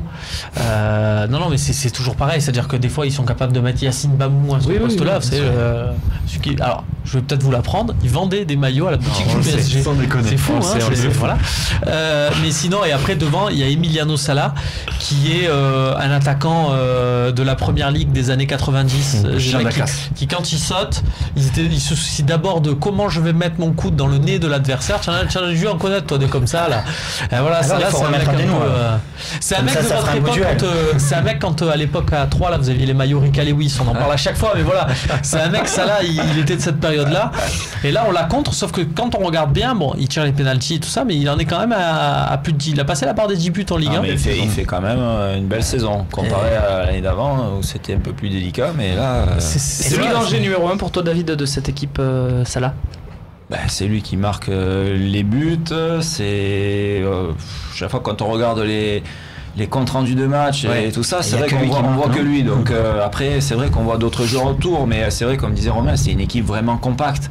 Euh, non, non, mais c'est, c'est toujours pareil. C'est-à-dire que des fois, ils sont capables de mettre Yacine Bamou à ce Oui, oui, poste-là. oui, c'est, bien sûr. euh, celui qui- alors, je vais peut-être vous l'apprendre. Ils vendaient des maillots à la boutique on du le P S G. sait, sans déconner. C'est fou, On le hein, sait, on le c'est- sait. voilà. Euh, mais sinon, et après devant, il y a Emiliano Sala, qui est euh, un attaquant euh, de la première ligue des années quatre-vingt-dix. Le Euh, chien de la qui, casse. qui, quand il saute, ils, étaient, ils se soucient d'abord de comment je vais mettre mon coude dans le nez de l'adversaire. Tu as dû en connaître, toi, des comme ça, là. Et voilà, Alors, ça, il là, faut c'est un mec remettre un un des peu, noms, euh, c'est un Comme mec ça, de ça votre fera un beau époque, duel. quand, euh, c'est un mec quand euh, à l'époque à trois là vous aviez les maillots Rick Lewis, on en parle à chaque fois, mais voilà, c'est un mec ça là, il, il était de cette période là, et là on l'a contre, sauf que quand on regarde bien, bon, il tire les pénaltys et tout ça, mais il en est quand même à, à plus de dix, il a passé la barre des dix buts en Ligue Ah, un. mais il, fait, il fait quand même euh, une belle saison comparé à l'année d'avant où c'était un peu plus délicat, mais là euh, C'est- C'est c'est lui vrai, l'enjeu numéro un pour toi, David, de cette équipe euh, Salah bah, c'est lui qui marque euh, les buts. C'est euh, chaque fois quand on regarde les les comptes rendus de match Ouais. et tout ça, Et c'est y a vrai que qu'on lui voit, qui on marque, voit que non lui. Donc euh, après, c'est vrai qu'on voit d'autres joueurs autour, mais c'est vrai comme disait Romain, c'est une équipe vraiment compacte.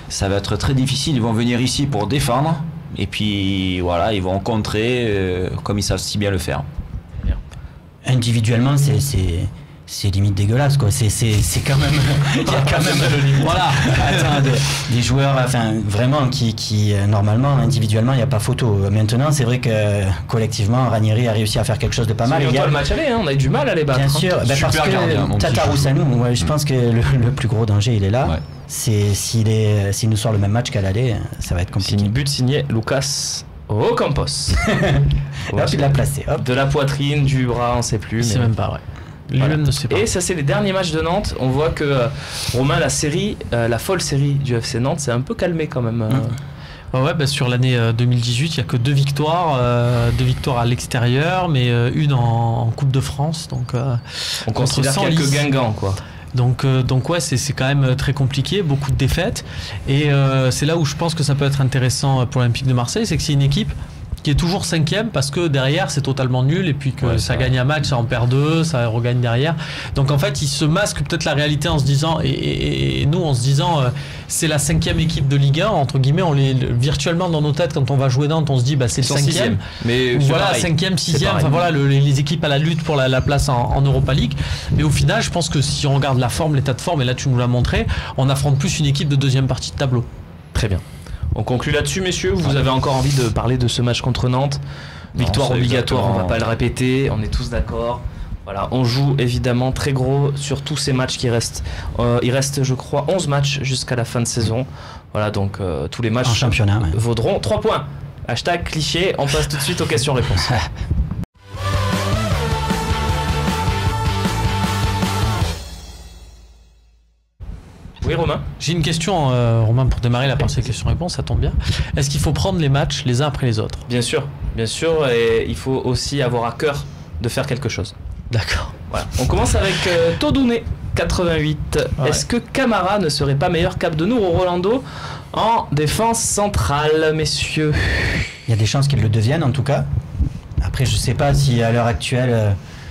ça va être très difficile. Ils vont venir ici pour défendre. Et puis voilà, ils vont contrer euh, comme ils savent si bien le faire. Individuellement, c'est, c'est, c'est limite dégueulasse, quoi. C'est, c'est, c'est quand même. Il y a quand même. Voilà. Attends, des, des joueurs, enfin, vraiment, qui, qui normalement, individuellement, il n'y a pas photo. Maintenant, c'est vrai que collectivement, Ranieri a réussi à faire quelque chose de pas mal. C'est il y a le match aller, hein, on a eu du mal à les battre. Bien sûr, hein. ben parce Super gardien, que Tatarusanu, ouais, je pense que le, le plus gros danger, il est là. Ouais. C'est, s'il, est, s'il nous sort le même match qu'à l'aller, ça va être compliqué. Signé, but signé Lucas Ocampos. Hop, il l'a placé. Hop. De la poitrine, du bras, on sait plus. Il sait mais... même pas, ouais. Lui-même Voilà. ne sait pas. Et ça, c'est les derniers matchs de Nantes. On voit que euh, Romain, la série, euh, la folle série du F C Nantes, c'est un peu calmé quand même. euh. Ouais, ouais, bah, sur l'année euh, deux mille dix-huit, il n'y a que deux victoires, euh, deux victoires à l'extérieur, mais euh, une en, en Coupe de France. Donc, euh, On considère Senlis. qu'il y a que Guingamp, quoi. Donc, euh, donc ouais, c'est, c'est quand même très compliqué, beaucoup de défaites. Et euh, c'est là où je pense que ça peut être intéressant pour l'Olympique de Marseille, c'est que c'est une équipe qui est toujours cinquième parce que derrière c'est totalement nul et puis que Ouais, ça ça gagne un match, ça en perd deux, ça regagne derrière. Donc en fait, ils se masquent peut-être la réalité en se disant, et, et, et nous en se disant, euh, c'est la cinquième équipe de Ligue un, entre guillemets, on les, virtuellement dans nos têtes, quand on va jouer Nantes, on se dit, bah, c'est le Ils sont cinquième. sixième. Mais Ou c'est voilà, pareil. cinquième, C'est sixième, pareil. enfin voilà, le- les, les équipes à la lutte pour la, la place en, en Europa League. Mais au final, je pense que si on regarde la forme, l'état de forme, et là tu nous l'as montré, on affronte plus une équipe de deuxième partie de tableau. Très bien. On conclut là-dessus, messieurs. Vous avez encore envie de parler de ce match contre Nantes? Victoire c'est obligatoire, on va exactement- pas le répéter, on est tous d'accord. Voilà, on joue évidemment très gros sur tous ces matchs qui restent. Euh, il reste, je crois, onze matchs jusqu'à la fin de saison. Voilà, donc euh, tous les matchs En championnat, ouais. vaudront trois points. Hashtag cliché, on passe tout de suite aux questions-réponses. Oui, Romain? J'ai une question, euh, Romain, pour démarrer la partie questions-réponses, ça tombe bien. Est-ce qu'il faut prendre les matchs les uns après les autres? Bien sûr, bien sûr, et il faut aussi avoir à cœur de faire quelque chose. D'accord. Voilà. On commence avec euh, Todouné, quatre-vingt-huit. Ouais. Est-ce que Camara ne serait pas meilleur qu'Abdenour ou Rolando en défense centrale, messieurs? Il y a des chances qu'ils le deviennent en tout cas. Après, je sais pas si à l'heure actuelle euh,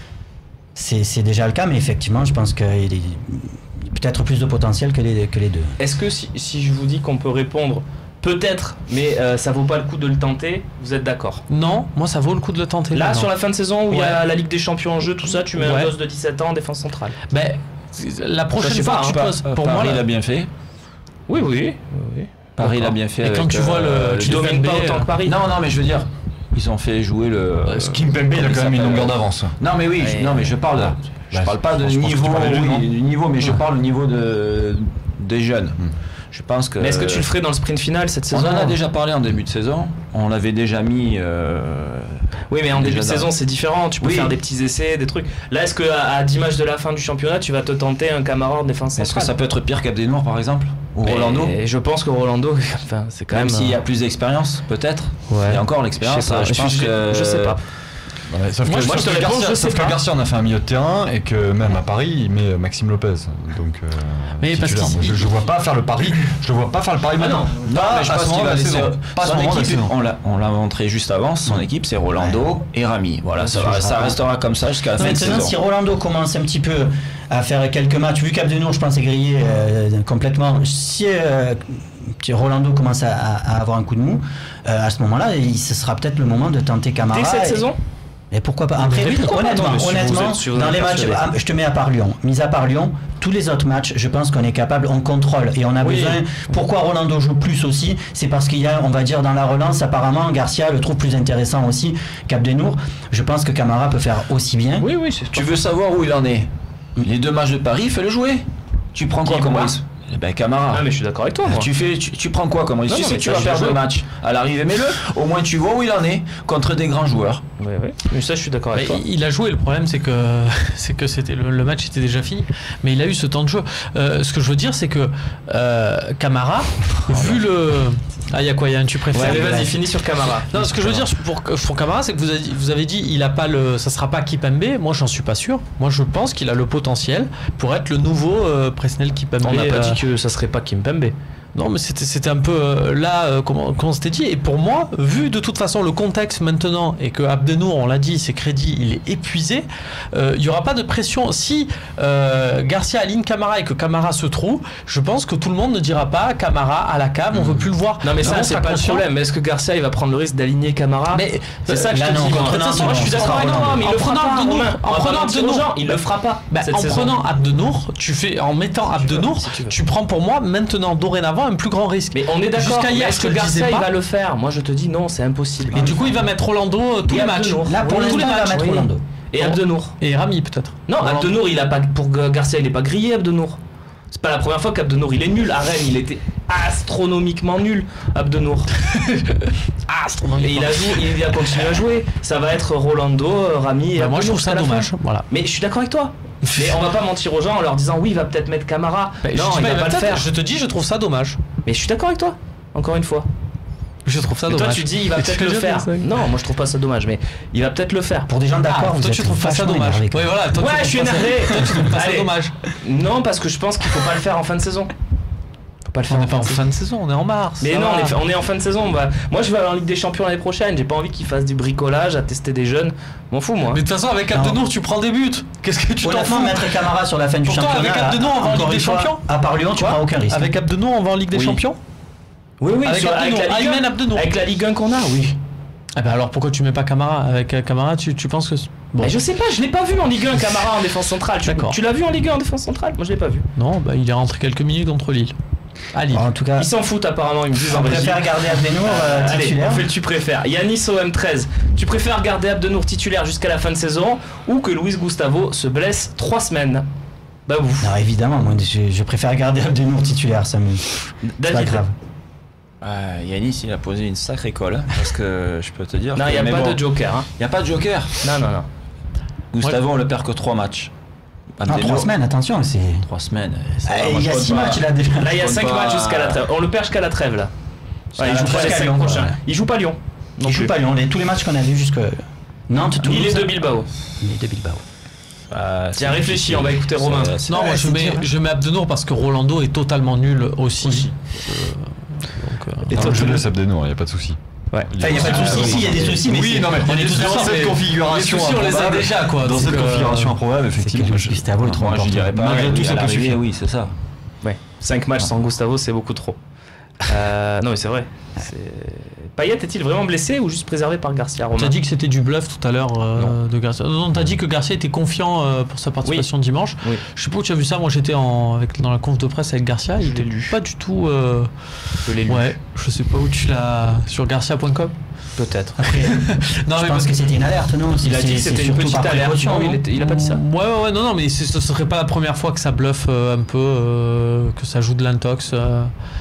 c'est, c'est déjà le cas, mais effectivement, je pense qu'il est peut-être plus de potentiel que les, que les deux. Est-ce que si, si je vous dis qu'on peut répondre peut-être, mais euh, ça vaut pas le coup de le tenter, vous êtes d'accord? Non, moi ça vaut le coup de le tenter. Là, non. sur la fin de saison où il y a Ouais. la Ligue des Champions en jeu, tout ça, tu mets Ouais. un gosse de dix-sept ans en défense centrale. Ben, la prochaine je sais fois pas, que tu hein, poses, Pa- pour Paris moi, là- l'a bien fait. Oui, oui. oui. Paris D'accord. l'a bien fait. Et avec, quand tu vois le- euh, tu Tu domines Kimpembe, pas autant que Paris. Non, non, mais je veux dire, ils ont fait jouer le. Euh, Kimpembe, il a comment quand même une s'appelle longueur d'avance. Non, mais oui, je, Ouais. non, mais je parle. Ah. Je Bah, parle pas de je pense que tu niveau, parlais de lui, oui, non du niveau, mais je Ouais. parle au niveau de des jeunes. Hmm. Je pense que. Mais est-ce que tu le ferais dans le sprint final cette On saison? en a déjà parlé en début de saison. On l'avait déjà mis. euh, Oui, mais en Déjà début de dans- saison, c'est différent. Tu peux Oui. faire des petits essais, des trucs. Là, est-ce que à, à dix matchs de la fin du championnat, tu vas te tenter un Camara en défense Est-ce que centrale? ça peut être pire qu'Abdenour par exemple ou Mais Rolando? je pense que Rolando, enfin, c'est quand Même même. s'il y a euh, plus d'expérience, peut-être. Ouais. Il y a encore l'expérience. Je sais pas, Je, je pense suis- que. je sais pas. Ouais, sauf Moi, que, je- moi, sauf je te que réponds, Garcia, je sais sauf que pas. Garcia en a fait un milieu de terrain et que même à Paris il met Maxime Lopez. Donc euh, Mais parce titulaire. qu'il- Moi, je, je vois pas faire le pari. Je le vois pas faire le pari Ah maintenant. non. Non, Pas mais je à pense ce qu'il moment va de la laisser. saison. Pas à ce Son moment de la équipe, saison. on l'a, on l'a montré juste avant. Son équipe, c'est Rolando et Rami. Voilà, ça, va- ça restera comme ça jusqu'à la fin de Maintenant, saison. si Rolando commence un petit peu à faire quelques matchs, vu qu'Abdenour, je pense, est grillé euh, complètement, si euh, si Rolando commence à, à- à avoir un coup de mou, euh, à ce moment-là, il, ce sera peut-être le moment de tenter Camara. Dès cette et- saison? Et pourquoi pas? Après, Mais oui, pourquoi pas, honnêtement, non, mais si vous honnêtement êtes- si vous dans êtes les matchs, persuadé. ah, je te mets à part Lyon. Mis à part Lyon, tous les autres matchs, je pense qu'on est capable, on contrôle et on a Oui. besoin. Pourquoi Rolando joue plus aussi? C'est parce qu'il y a, on va dire, dans la relance, apparemment, Garcia le trouve plus intéressant aussi qu'Abdenour. Je pense que Camara peut faire aussi bien. Oui, oui, c'est Tu veux savoir où il en est? Les deux matchs de Paris, fais-le jouer. Tu prends quoi Qui, comme moi risque? Eh ben Camara. Ah, mais je suis d'accord avec toi, moi. Tu, fais, tu, tu prends quoi comme risque? Non, Tu non, sais mais que tu ça, vas je perdre joue. le match. À l'arrivée, mets-le. Au moins, tu vois où il en est contre des grands joueurs. Oui, oui. Mais ça, je suis d'accord avec Mais toi. il a joué, le problème c'est que, c'est que c'était, le, le match était déjà fini, mais il a eu ce temps de jeu. Euh, ce que je veux dire c'est que euh, Camara, vu le... Ah il y a quoi, il y a un tu préfères Ouais, mais vas-y, finis sur Camara. Non, ce que je veux dire pour, pour Camara, c'est que vous avez, dit- vous avez dit il a pas le, ça sera pas Kimpembe. Moi, j'en suis pas sûr. Moi, je pense qu'il a le potentiel pour être le nouveau euh, Presnel Kimpembe. On n'a pas euh, dit que ça serait pas Kimpembe. Non, mais c'était, c'était un peu euh, là, euh, comment, comment c'était dit. Et pour moi, vu de toute façon le contexte maintenant et que Abdenour, on l'a dit, ses crédits, il est épuisé, il euh, n'y aura pas de pression. Si euh, Garcia aligne Camara et que Camara se trouve, je pense que tout le monde ne dira pas Camara à la cam, on veut plus le voir. Non, mais ça, c'est pas le problème. Mais est-ce que Garcia, il va prendre le risque d'aligner Camara? Mais c'est ça que je te dis. Moi, je suis d'accord avec toi, mais il le fera pas. En prenant Abdenour, il le fera pas. En prenant Abdenour, tu fais, en mettant Abdenour, tu prends pour moi maintenant, dorénavant, un plus grand risque. Mais on est d'accord. Jusqu'à hier, est-ce que Garcia il va le faire? Moi je te dis non, c'est impossible. Et du coup il va mettre Rolando tous les matchs. Là pour l'instant il va mettre Rolando. Et Abdenour. Et Rami peut-être. Non, Abdenour il a pas, pour Garcia il est pas grillé. Abdenour, c'est pas la première fois qu'Abdenour il est nul. À Rennes il était astronomiquement nul. Abdenour. Astronomiquement. Et il a joué, il va continuer à jouer. Ça va être Rolando, Rami et bah, moi je trouve ça dommage. Voilà. Mais je suis d'accord avec toi. Mais on va pas mentir aux gens en leur disant oui, il va peut-être mettre Camara. Bah, non, il va pas le faire. Je te dis, je trouve ça dommage. Mais je suis d'accord avec toi. Encore une fois. Je trouve ça mais dommage. Toi, tu dis il va peut-être le faire. Non, moi je trouve pas ça dommage, mais il va peut-être le faire. Pour des gens d'accord, ah, toi tu trouves pas ça dommage. Oui, voilà. Toi, ouais, je suis énervé. Toi, tu trouves pas ça dommage. Non, parce que je pense qu'il faut pas le faire en fin de saison. Pas le faire on n'est pas en fin de saison, on est en mars. Mais non, on est, on est en fin de saison. Bah, moi, je vais aller en Ligue des Champions l'année prochaine. J'ai pas envie qu'ils fassent du bricolage, à tester des jeunes. M'en fous, moi. Mais de toute façon, avec Abdenour, tu prends des buts. Qu'est-ce que tu t'en fous? Mettre Camara sur la fin du Pourtant, championnat. Avec Abdenour, on va en Ligue des Champions. À part Lyon, tu prends aucun risque. Avec Abdenour, on va en Ligue des Champions. Oui, oui. Avec Aymen Abdenour. Avec la Ligue un qu'on a, oui. Ah bah alors pourquoi tu mets pas Camara? Avec Camara, tu, tu penses que. Bon. Je sais pas, je l'ai pas vu en Ligue un, Camara en défense centrale. Tu, tu l'as vu en Ligue un en défense centrale? Moi, je l'ai pas vu. Non, bah il est rentré quelques minutes contre Lille. Allez. En tout cas, ils s'en foutent apparemment, ils me disent. On préfère garder Abdenour euh, titulaire. Allez, on fait le tu préfères. Yanis O M treize. Tu préfères garder Abdenour titulaire jusqu'à la fin de saison ou que Luis Gustavo se blesse trois semaines? Bah vous. Non, évidemment, moi je, je préfère garder Abdenour titulaire, ça me. C'est pas grave. Euh, Yanis il a posé une sacrée colle hein, parce que je peux te dire. Non, il n'y a pas bon, de joker. Il hein. n'y a pas de joker. Non, non, non. Gustavo, on le perd que trois matchs. Non, trois semaines, attention, c'est. Trois semaines. Il y a six matchs, il a déjà. Là, il y a cinq matchs jusqu'à la trêve. On le perd jusqu'à la trêve, là. Ouais, il joue pas les cinq prochains. Il joue pas Lyon. Il joue pas Lyon. Les, tous les matchs qu'on a vus jusque Nantes, tout. Il est de Bilbao. Il est de Bilbao. Euh, Tiens, réfléchis, on va écouter Romain. Non, moi je mets, je mets Abdenour parce que Rolando est totalement nul aussi. aussi. Donc, euh, et toi, je laisse Abdenour, il n'y a pas de souci. Ouais. Enfin, il n'y a pas de soucis, si, il y a des soucis, mais oui, non, mais on est tous dans cette configuration. On les a déjà, quoi. Dans cette configuration improbable, effectivement. Gustavo est trop important. Je dirais pas. Malgré tout, ça peut suffire. Oui, c'est ça. Ouais. cinq matchs sans Gustavo, c'est beaucoup trop. Euh, non mais c'est vrai. C'est... Payet est-il vraiment blessé ou juste préservé par Garcia? Romain, t'as dit que c'était du bluff tout à l'heure euh, de Garcia. Non, t'as dit que Garcia était confiant euh, pour sa participation oui. dimanche. Oui. Je sais pas où tu as vu ça. Moi j'étais en, avec, dans la conf de presse avec Garcia. Il était lu. Pas du tout. Euh... Je l'ai lu. Ouais. Je sais pas où tu l'as. Sur garcia point com. Peut-être. Après, non, je mais pense que c'était une alerte, non? Il a dit que c'était une petite alerte. Non, il, était, il a pas dit ça. Ouais, ouais, ouais, non, non, mais ce serait pas la première fois que ça bluffe euh, un peu, euh, que ça joue de l'intox. Euh,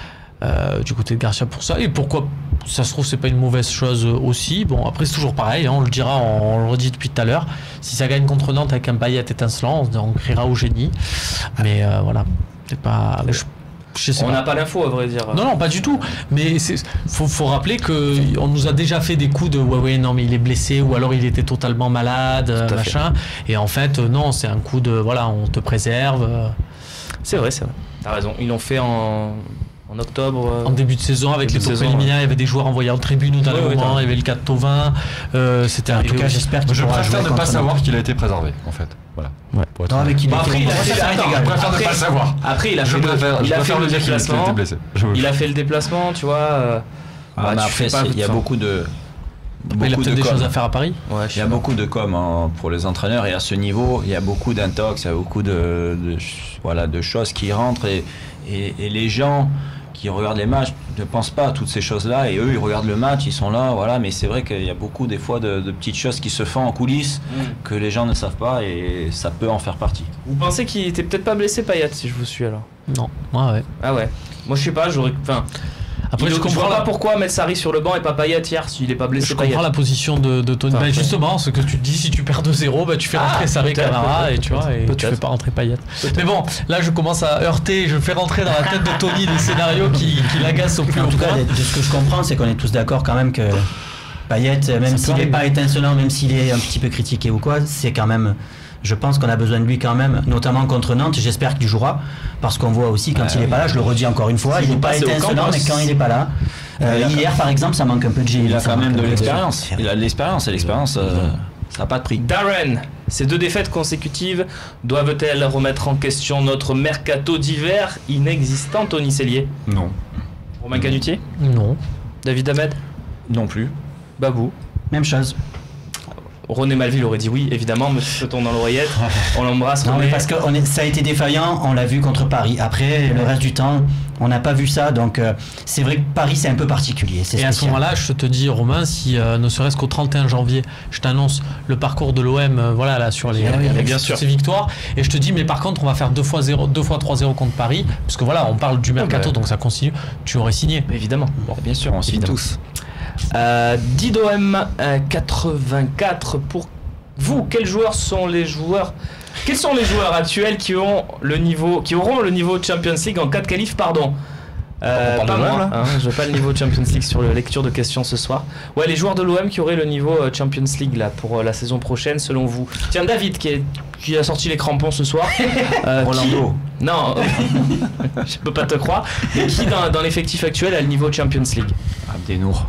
Euh, du côté de Garcia pour ça, et pourquoi ça se trouve c'est pas une mauvaise chose aussi. Bon après c'est toujours pareil, hein, on le dira, on, on le redit depuis tout à l'heure, si ça gagne contre Nantes avec un Payet étincelant, on, on criera au génie, mais euh, voilà, c'est pas je, je sais on n'a pas l'info à vrai dire. Non non pas du tout, mais c'est faut, faut rappeler que on nous a déjà fait des coups de ouais ouais non mais il est blessé ou alors il était totalement malade machin fait. Et en fait non c'est un coup de voilà on te préserve. C'est vrai c'est vrai, t'as raison, ils l'ont fait en En octobre. Euh, en début de saison, avec les tours préliminaires, ouais. Il y avait des joueurs envoyés en tribune au dernier ouais, moment, ouais, il y avait le cas de Thauvin. Euh, c'était en tout cas, j'espère qu'il Je préfère ne pas savoir nous. qu'il a été préservé, en fait. Voilà. Ouais. Non, avec il bon, après, il a fait. Attends, je préfère ne pas le savoir. Après, il a fait. Il a fait le déplacement. Il a fait le déplacement, tu vois. Ah, bah, après, il y a beaucoup de. Beaucoup il a peut-être des choses à faire à Paris. Ouais, il y a beaucoup de com hein, pour les entraîneurs et à ce niveau, il y a beaucoup d'intox, il y a beaucoup de, de voilà de choses qui rentrent et, et, et les gens qui regardent les matchs ne pensent pas à toutes ces choses-là et eux ils regardent le match, ils sont là, voilà. Mais c'est vrai qu'il y a beaucoup des fois de, de petites choses qui se font en coulisses mmh. que les gens ne savent pas et ça peut en faire partie. Vous pensez qu'il était peut-être pas blessé Payet si je vous suis alors? Non, moi ouais. Ah ouais. Moi je sais pas, j'aurais. Enfin. Après, il, je comprends pas la... pourquoi mettre Sarri sur le banc et pas Payet hier s'il est pas blessé. Je comprends Payet. La position de, de Tony. Enfin, bah, justement, ce que tu te dis, si tu perds deux zéro, bah, tu fais rentrer ah, Sarri Camara et tu vois, et tu fais pas rentrer Payet. Mais bon, là, je commence à heurter, je fais rentrer dans la tête de Tony des scénarios qui, qui l'agacent au plus haut. En tout cas, de ce que je comprends, c'est qu'on est tous d'accord quand même que Payet, même s'il n'est pas étincelant, même s'il est un petit peu critiqué ou quoi, c'est quand même Je pense qu'on a besoin de lui quand même, notamment contre Nantes. J'espère qu'il jouera, parce qu'on voit aussi quand Ouais, il n'est oui. pas là, je le redis encore une fois, Si il vous n'est pas passez au étincelant, Campos. mais quand il n'est pas là. Euh, Il a hier, par exemple, ça manque un peu de génie. Il a ça quand manque même un de peu l'expérience. Il a de l'expérience et l'expérience, euh, ça n'a pas de prix. Darren, ces deux défaites consécutives doivent-elles remettre en question notre mercato d'hiver inexistant, Tony Cellier? Non. Romain Canutier? Non. David Ahmed? Non plus. Babou? Même chose. René Malville aurait dit oui, évidemment, monsieur Peton dans l'oreillette. On l'embrasse. Non, René. mais parce que on est, ça a été défaillant, on l'a vu contre Paris. Après, le reste du temps, on n'a pas vu ça. Donc, euh, c'est vrai que Paris, c'est un peu particulier. C'est Et à ce spécial. moment-là, je te dis, Romain, si euh, ne serait-ce qu'au trente et un janvier, je t'annonce le parcours de l'O M, euh, voilà, là, sur les, Oui, avec bien toutes sûr. ces victoires, et je te dis, mais par contre, on va faire deux fois zéro, deux fois trois zéro contre Paris, parce que voilà, on parle du mercato, bah. donc ça continue. Tu aurais signé. Évidemment. Bon, bien sûr, on signe Évidemment. tous. Euh, Dido M euh, quatre-vingt-quatre, pour vous, quels joueurs sont les joueurs quels sont les joueurs actuels qui ont le niveau qui auront le niveau Champions League en cas de qualif, pardon. Euh, On parle pas de l'O M, moi, là hein, je veux pas le niveau Champions League sur la lecture de questions ce soir. Ouais, les joueurs de l'O M qui auraient le niveau euh, Champions League là pour euh, la saison prochaine selon vous. Tiens, David qui, est, qui a sorti les crampons ce soir. Euh, Rolando. qui- Non, je peux pas te croire. Mais qui dans, dans l'effectif actuel a le niveau Champions League? Abdenour.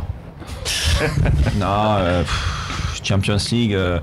non, euh, pff, Champions League. euh,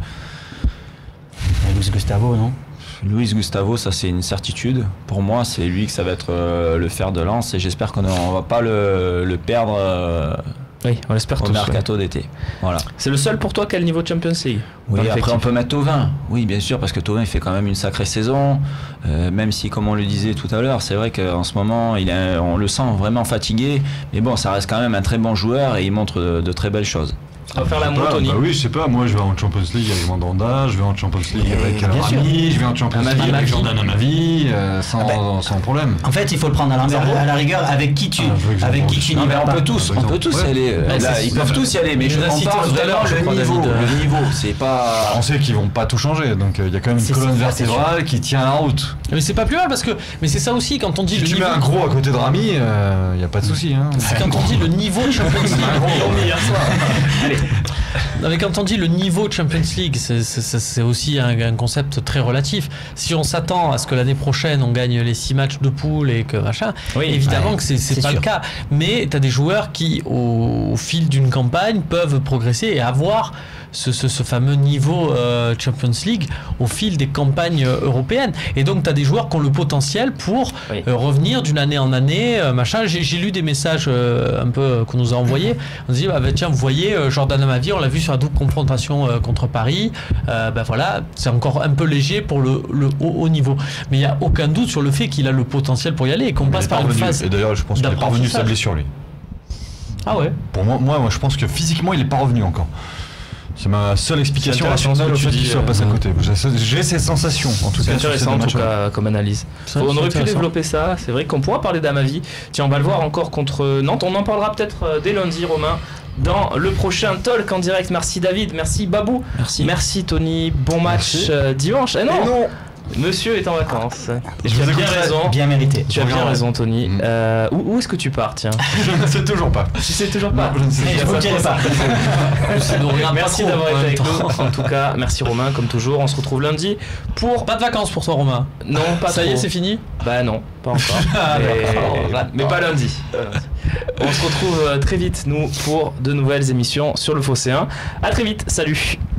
Luis Gustavo, non? Luis Gustavo, ça c'est une certitude. Pour moi, c'est lui que ça va être euh, le fer de lance et j'espère qu'on ne va pas le, le perdre euh, Oui, on l'espère au tous. ouais. mercato d'été. Voilà. C'est le seul pour toi qui a le niveau Champions League. Oui, dans après l'effectif. on peut mettre Thauvin. Oui, bien sûr, parce que Thauvin il fait quand même une sacrée saison. Euh, même si, comme on le disait tout à l'heure, c'est vrai qu'en ce moment, il est, on le sent vraiment fatigué. Mais bon, ça reste quand même un très bon joueur et il montre de, de très belles choses. On va faire la Je sais pas, Tony. bah oui, je sais pas, moi je vais en Champions League avec Mandanda, je vais en Champions League Mais avec bien euh, sûr. Rami, je vais en Champions Amavi, League avec Amavi. Jordan Amavi, euh, sans, Ah ben. sans problème. En fait, il faut le prendre à l'envers. Zéro. À la rigueur, avec qui tu, Ah, je veux que j'en avec qui mange. tu Non, n'y mais vas on pas. peut tous, on peut tous y Ouais. aller. Ouais, Là, c'est- ils peuvent tous y aller, mais Il je nous a cité compare tout à l'heure, vraiment je le crois, niveau. David. Le niveau, c'est pas. On sait qu'ils vont pas tout changer, donc euh, il y a quand même une C'est- colonne c'est- c'est vertébrale qui tient la route. Mais c'est pas plus mal, parce que, mais c'est ça aussi, quand on dit Si le tu niveau. mets un gros à côté de Rami, il n'y a pas de souci. Hein. Quand on dit le niveau Champions League, hier soir. Allez. non, mais quand on dit le niveau Champions League, c'est- c'est c'est aussi un, un concept très relatif. Si on s'attend à ce que l'année prochaine on gagne les six matchs de poule et que machin, Oui, évidemment ouais, que c'est c'est c'est pas sûr. le cas. Mais tu as des joueurs qui, au, au fil d'une campagne, peuvent progresser et avoir ce, ce, ce fameux niveau euh, Champions League au fil des campagnes euh, européennes. Et donc tu as des joueurs qui ont le potentiel pour Oui. euh, revenir d'une année en année, euh, machin. J'ai j'ai lu des messages euh, un peu euh, qu'on nous a envoyés. On se dit, bah, bah, tiens, vous voyez, euh, Jordan Amavi, on l'a vu sur la double confrontation euh, contre Paris. Euh, bah, voilà, c'est encore un peu léger pour le, le haut, haut niveau. Mais il n'y a aucun doute sur le fait qu'il a le potentiel pour y aller et qu'on Il passe est par une parvenu. phase. Et d'ailleurs, je pense qu'il est parvenu de sa d'apprentissage. blessure, lui. Ah ouais. Pour moi, moi, moi, je pense que physiquement, il est pas revenu encore. C'est ma seule explication C'est intéressant, rationnelle au ce que fait tu qu'il dis, soit euh, passé à ouais. côté. J'ai- J'ai ces sensations, en tout C'est cas. sur ces intéressant deux en tout matchs-là. cas comme analyse. C'est- On c'est aurait pu intéressant. développer ça, c'est vrai qu'on pourra parler d'Amavi. Tiens, on va le voir encore contre Nantes. On en parlera peut-être euh, dès lundi, Romain, dans le prochain talk en direct. Merci David, merci Babou, Merci. merci Tony. Bon match Merci. euh, dimanche. Eh non, Et non. monsieur est en vacances. Et Je tu as vous bien écouterai. raison. Bien mérité. Tu as bien regarderai. raison, Tony. Mm. Euh, où où est-ce que tu pars, tiens? Je ne sais toujours pas. Tu sais toujours pas. Non, je ne sais Mais je pas. vous le dirai pas. Ça nous regarde pas Merci trop, d'avoir en été même avec temps. nous. En tout cas, merci Romain, comme toujours. On se retrouve lundi pour. Pas de vacances pour toi, Romain. Non, pas Ça y trop. est, c'est fini. Bah non, pas encore. Ah, mais... d'accord. mais pas lundi. On se retrouve euh, très vite, nous, pour de nouvelles émissions sur le Phocéen. À très vite, salut.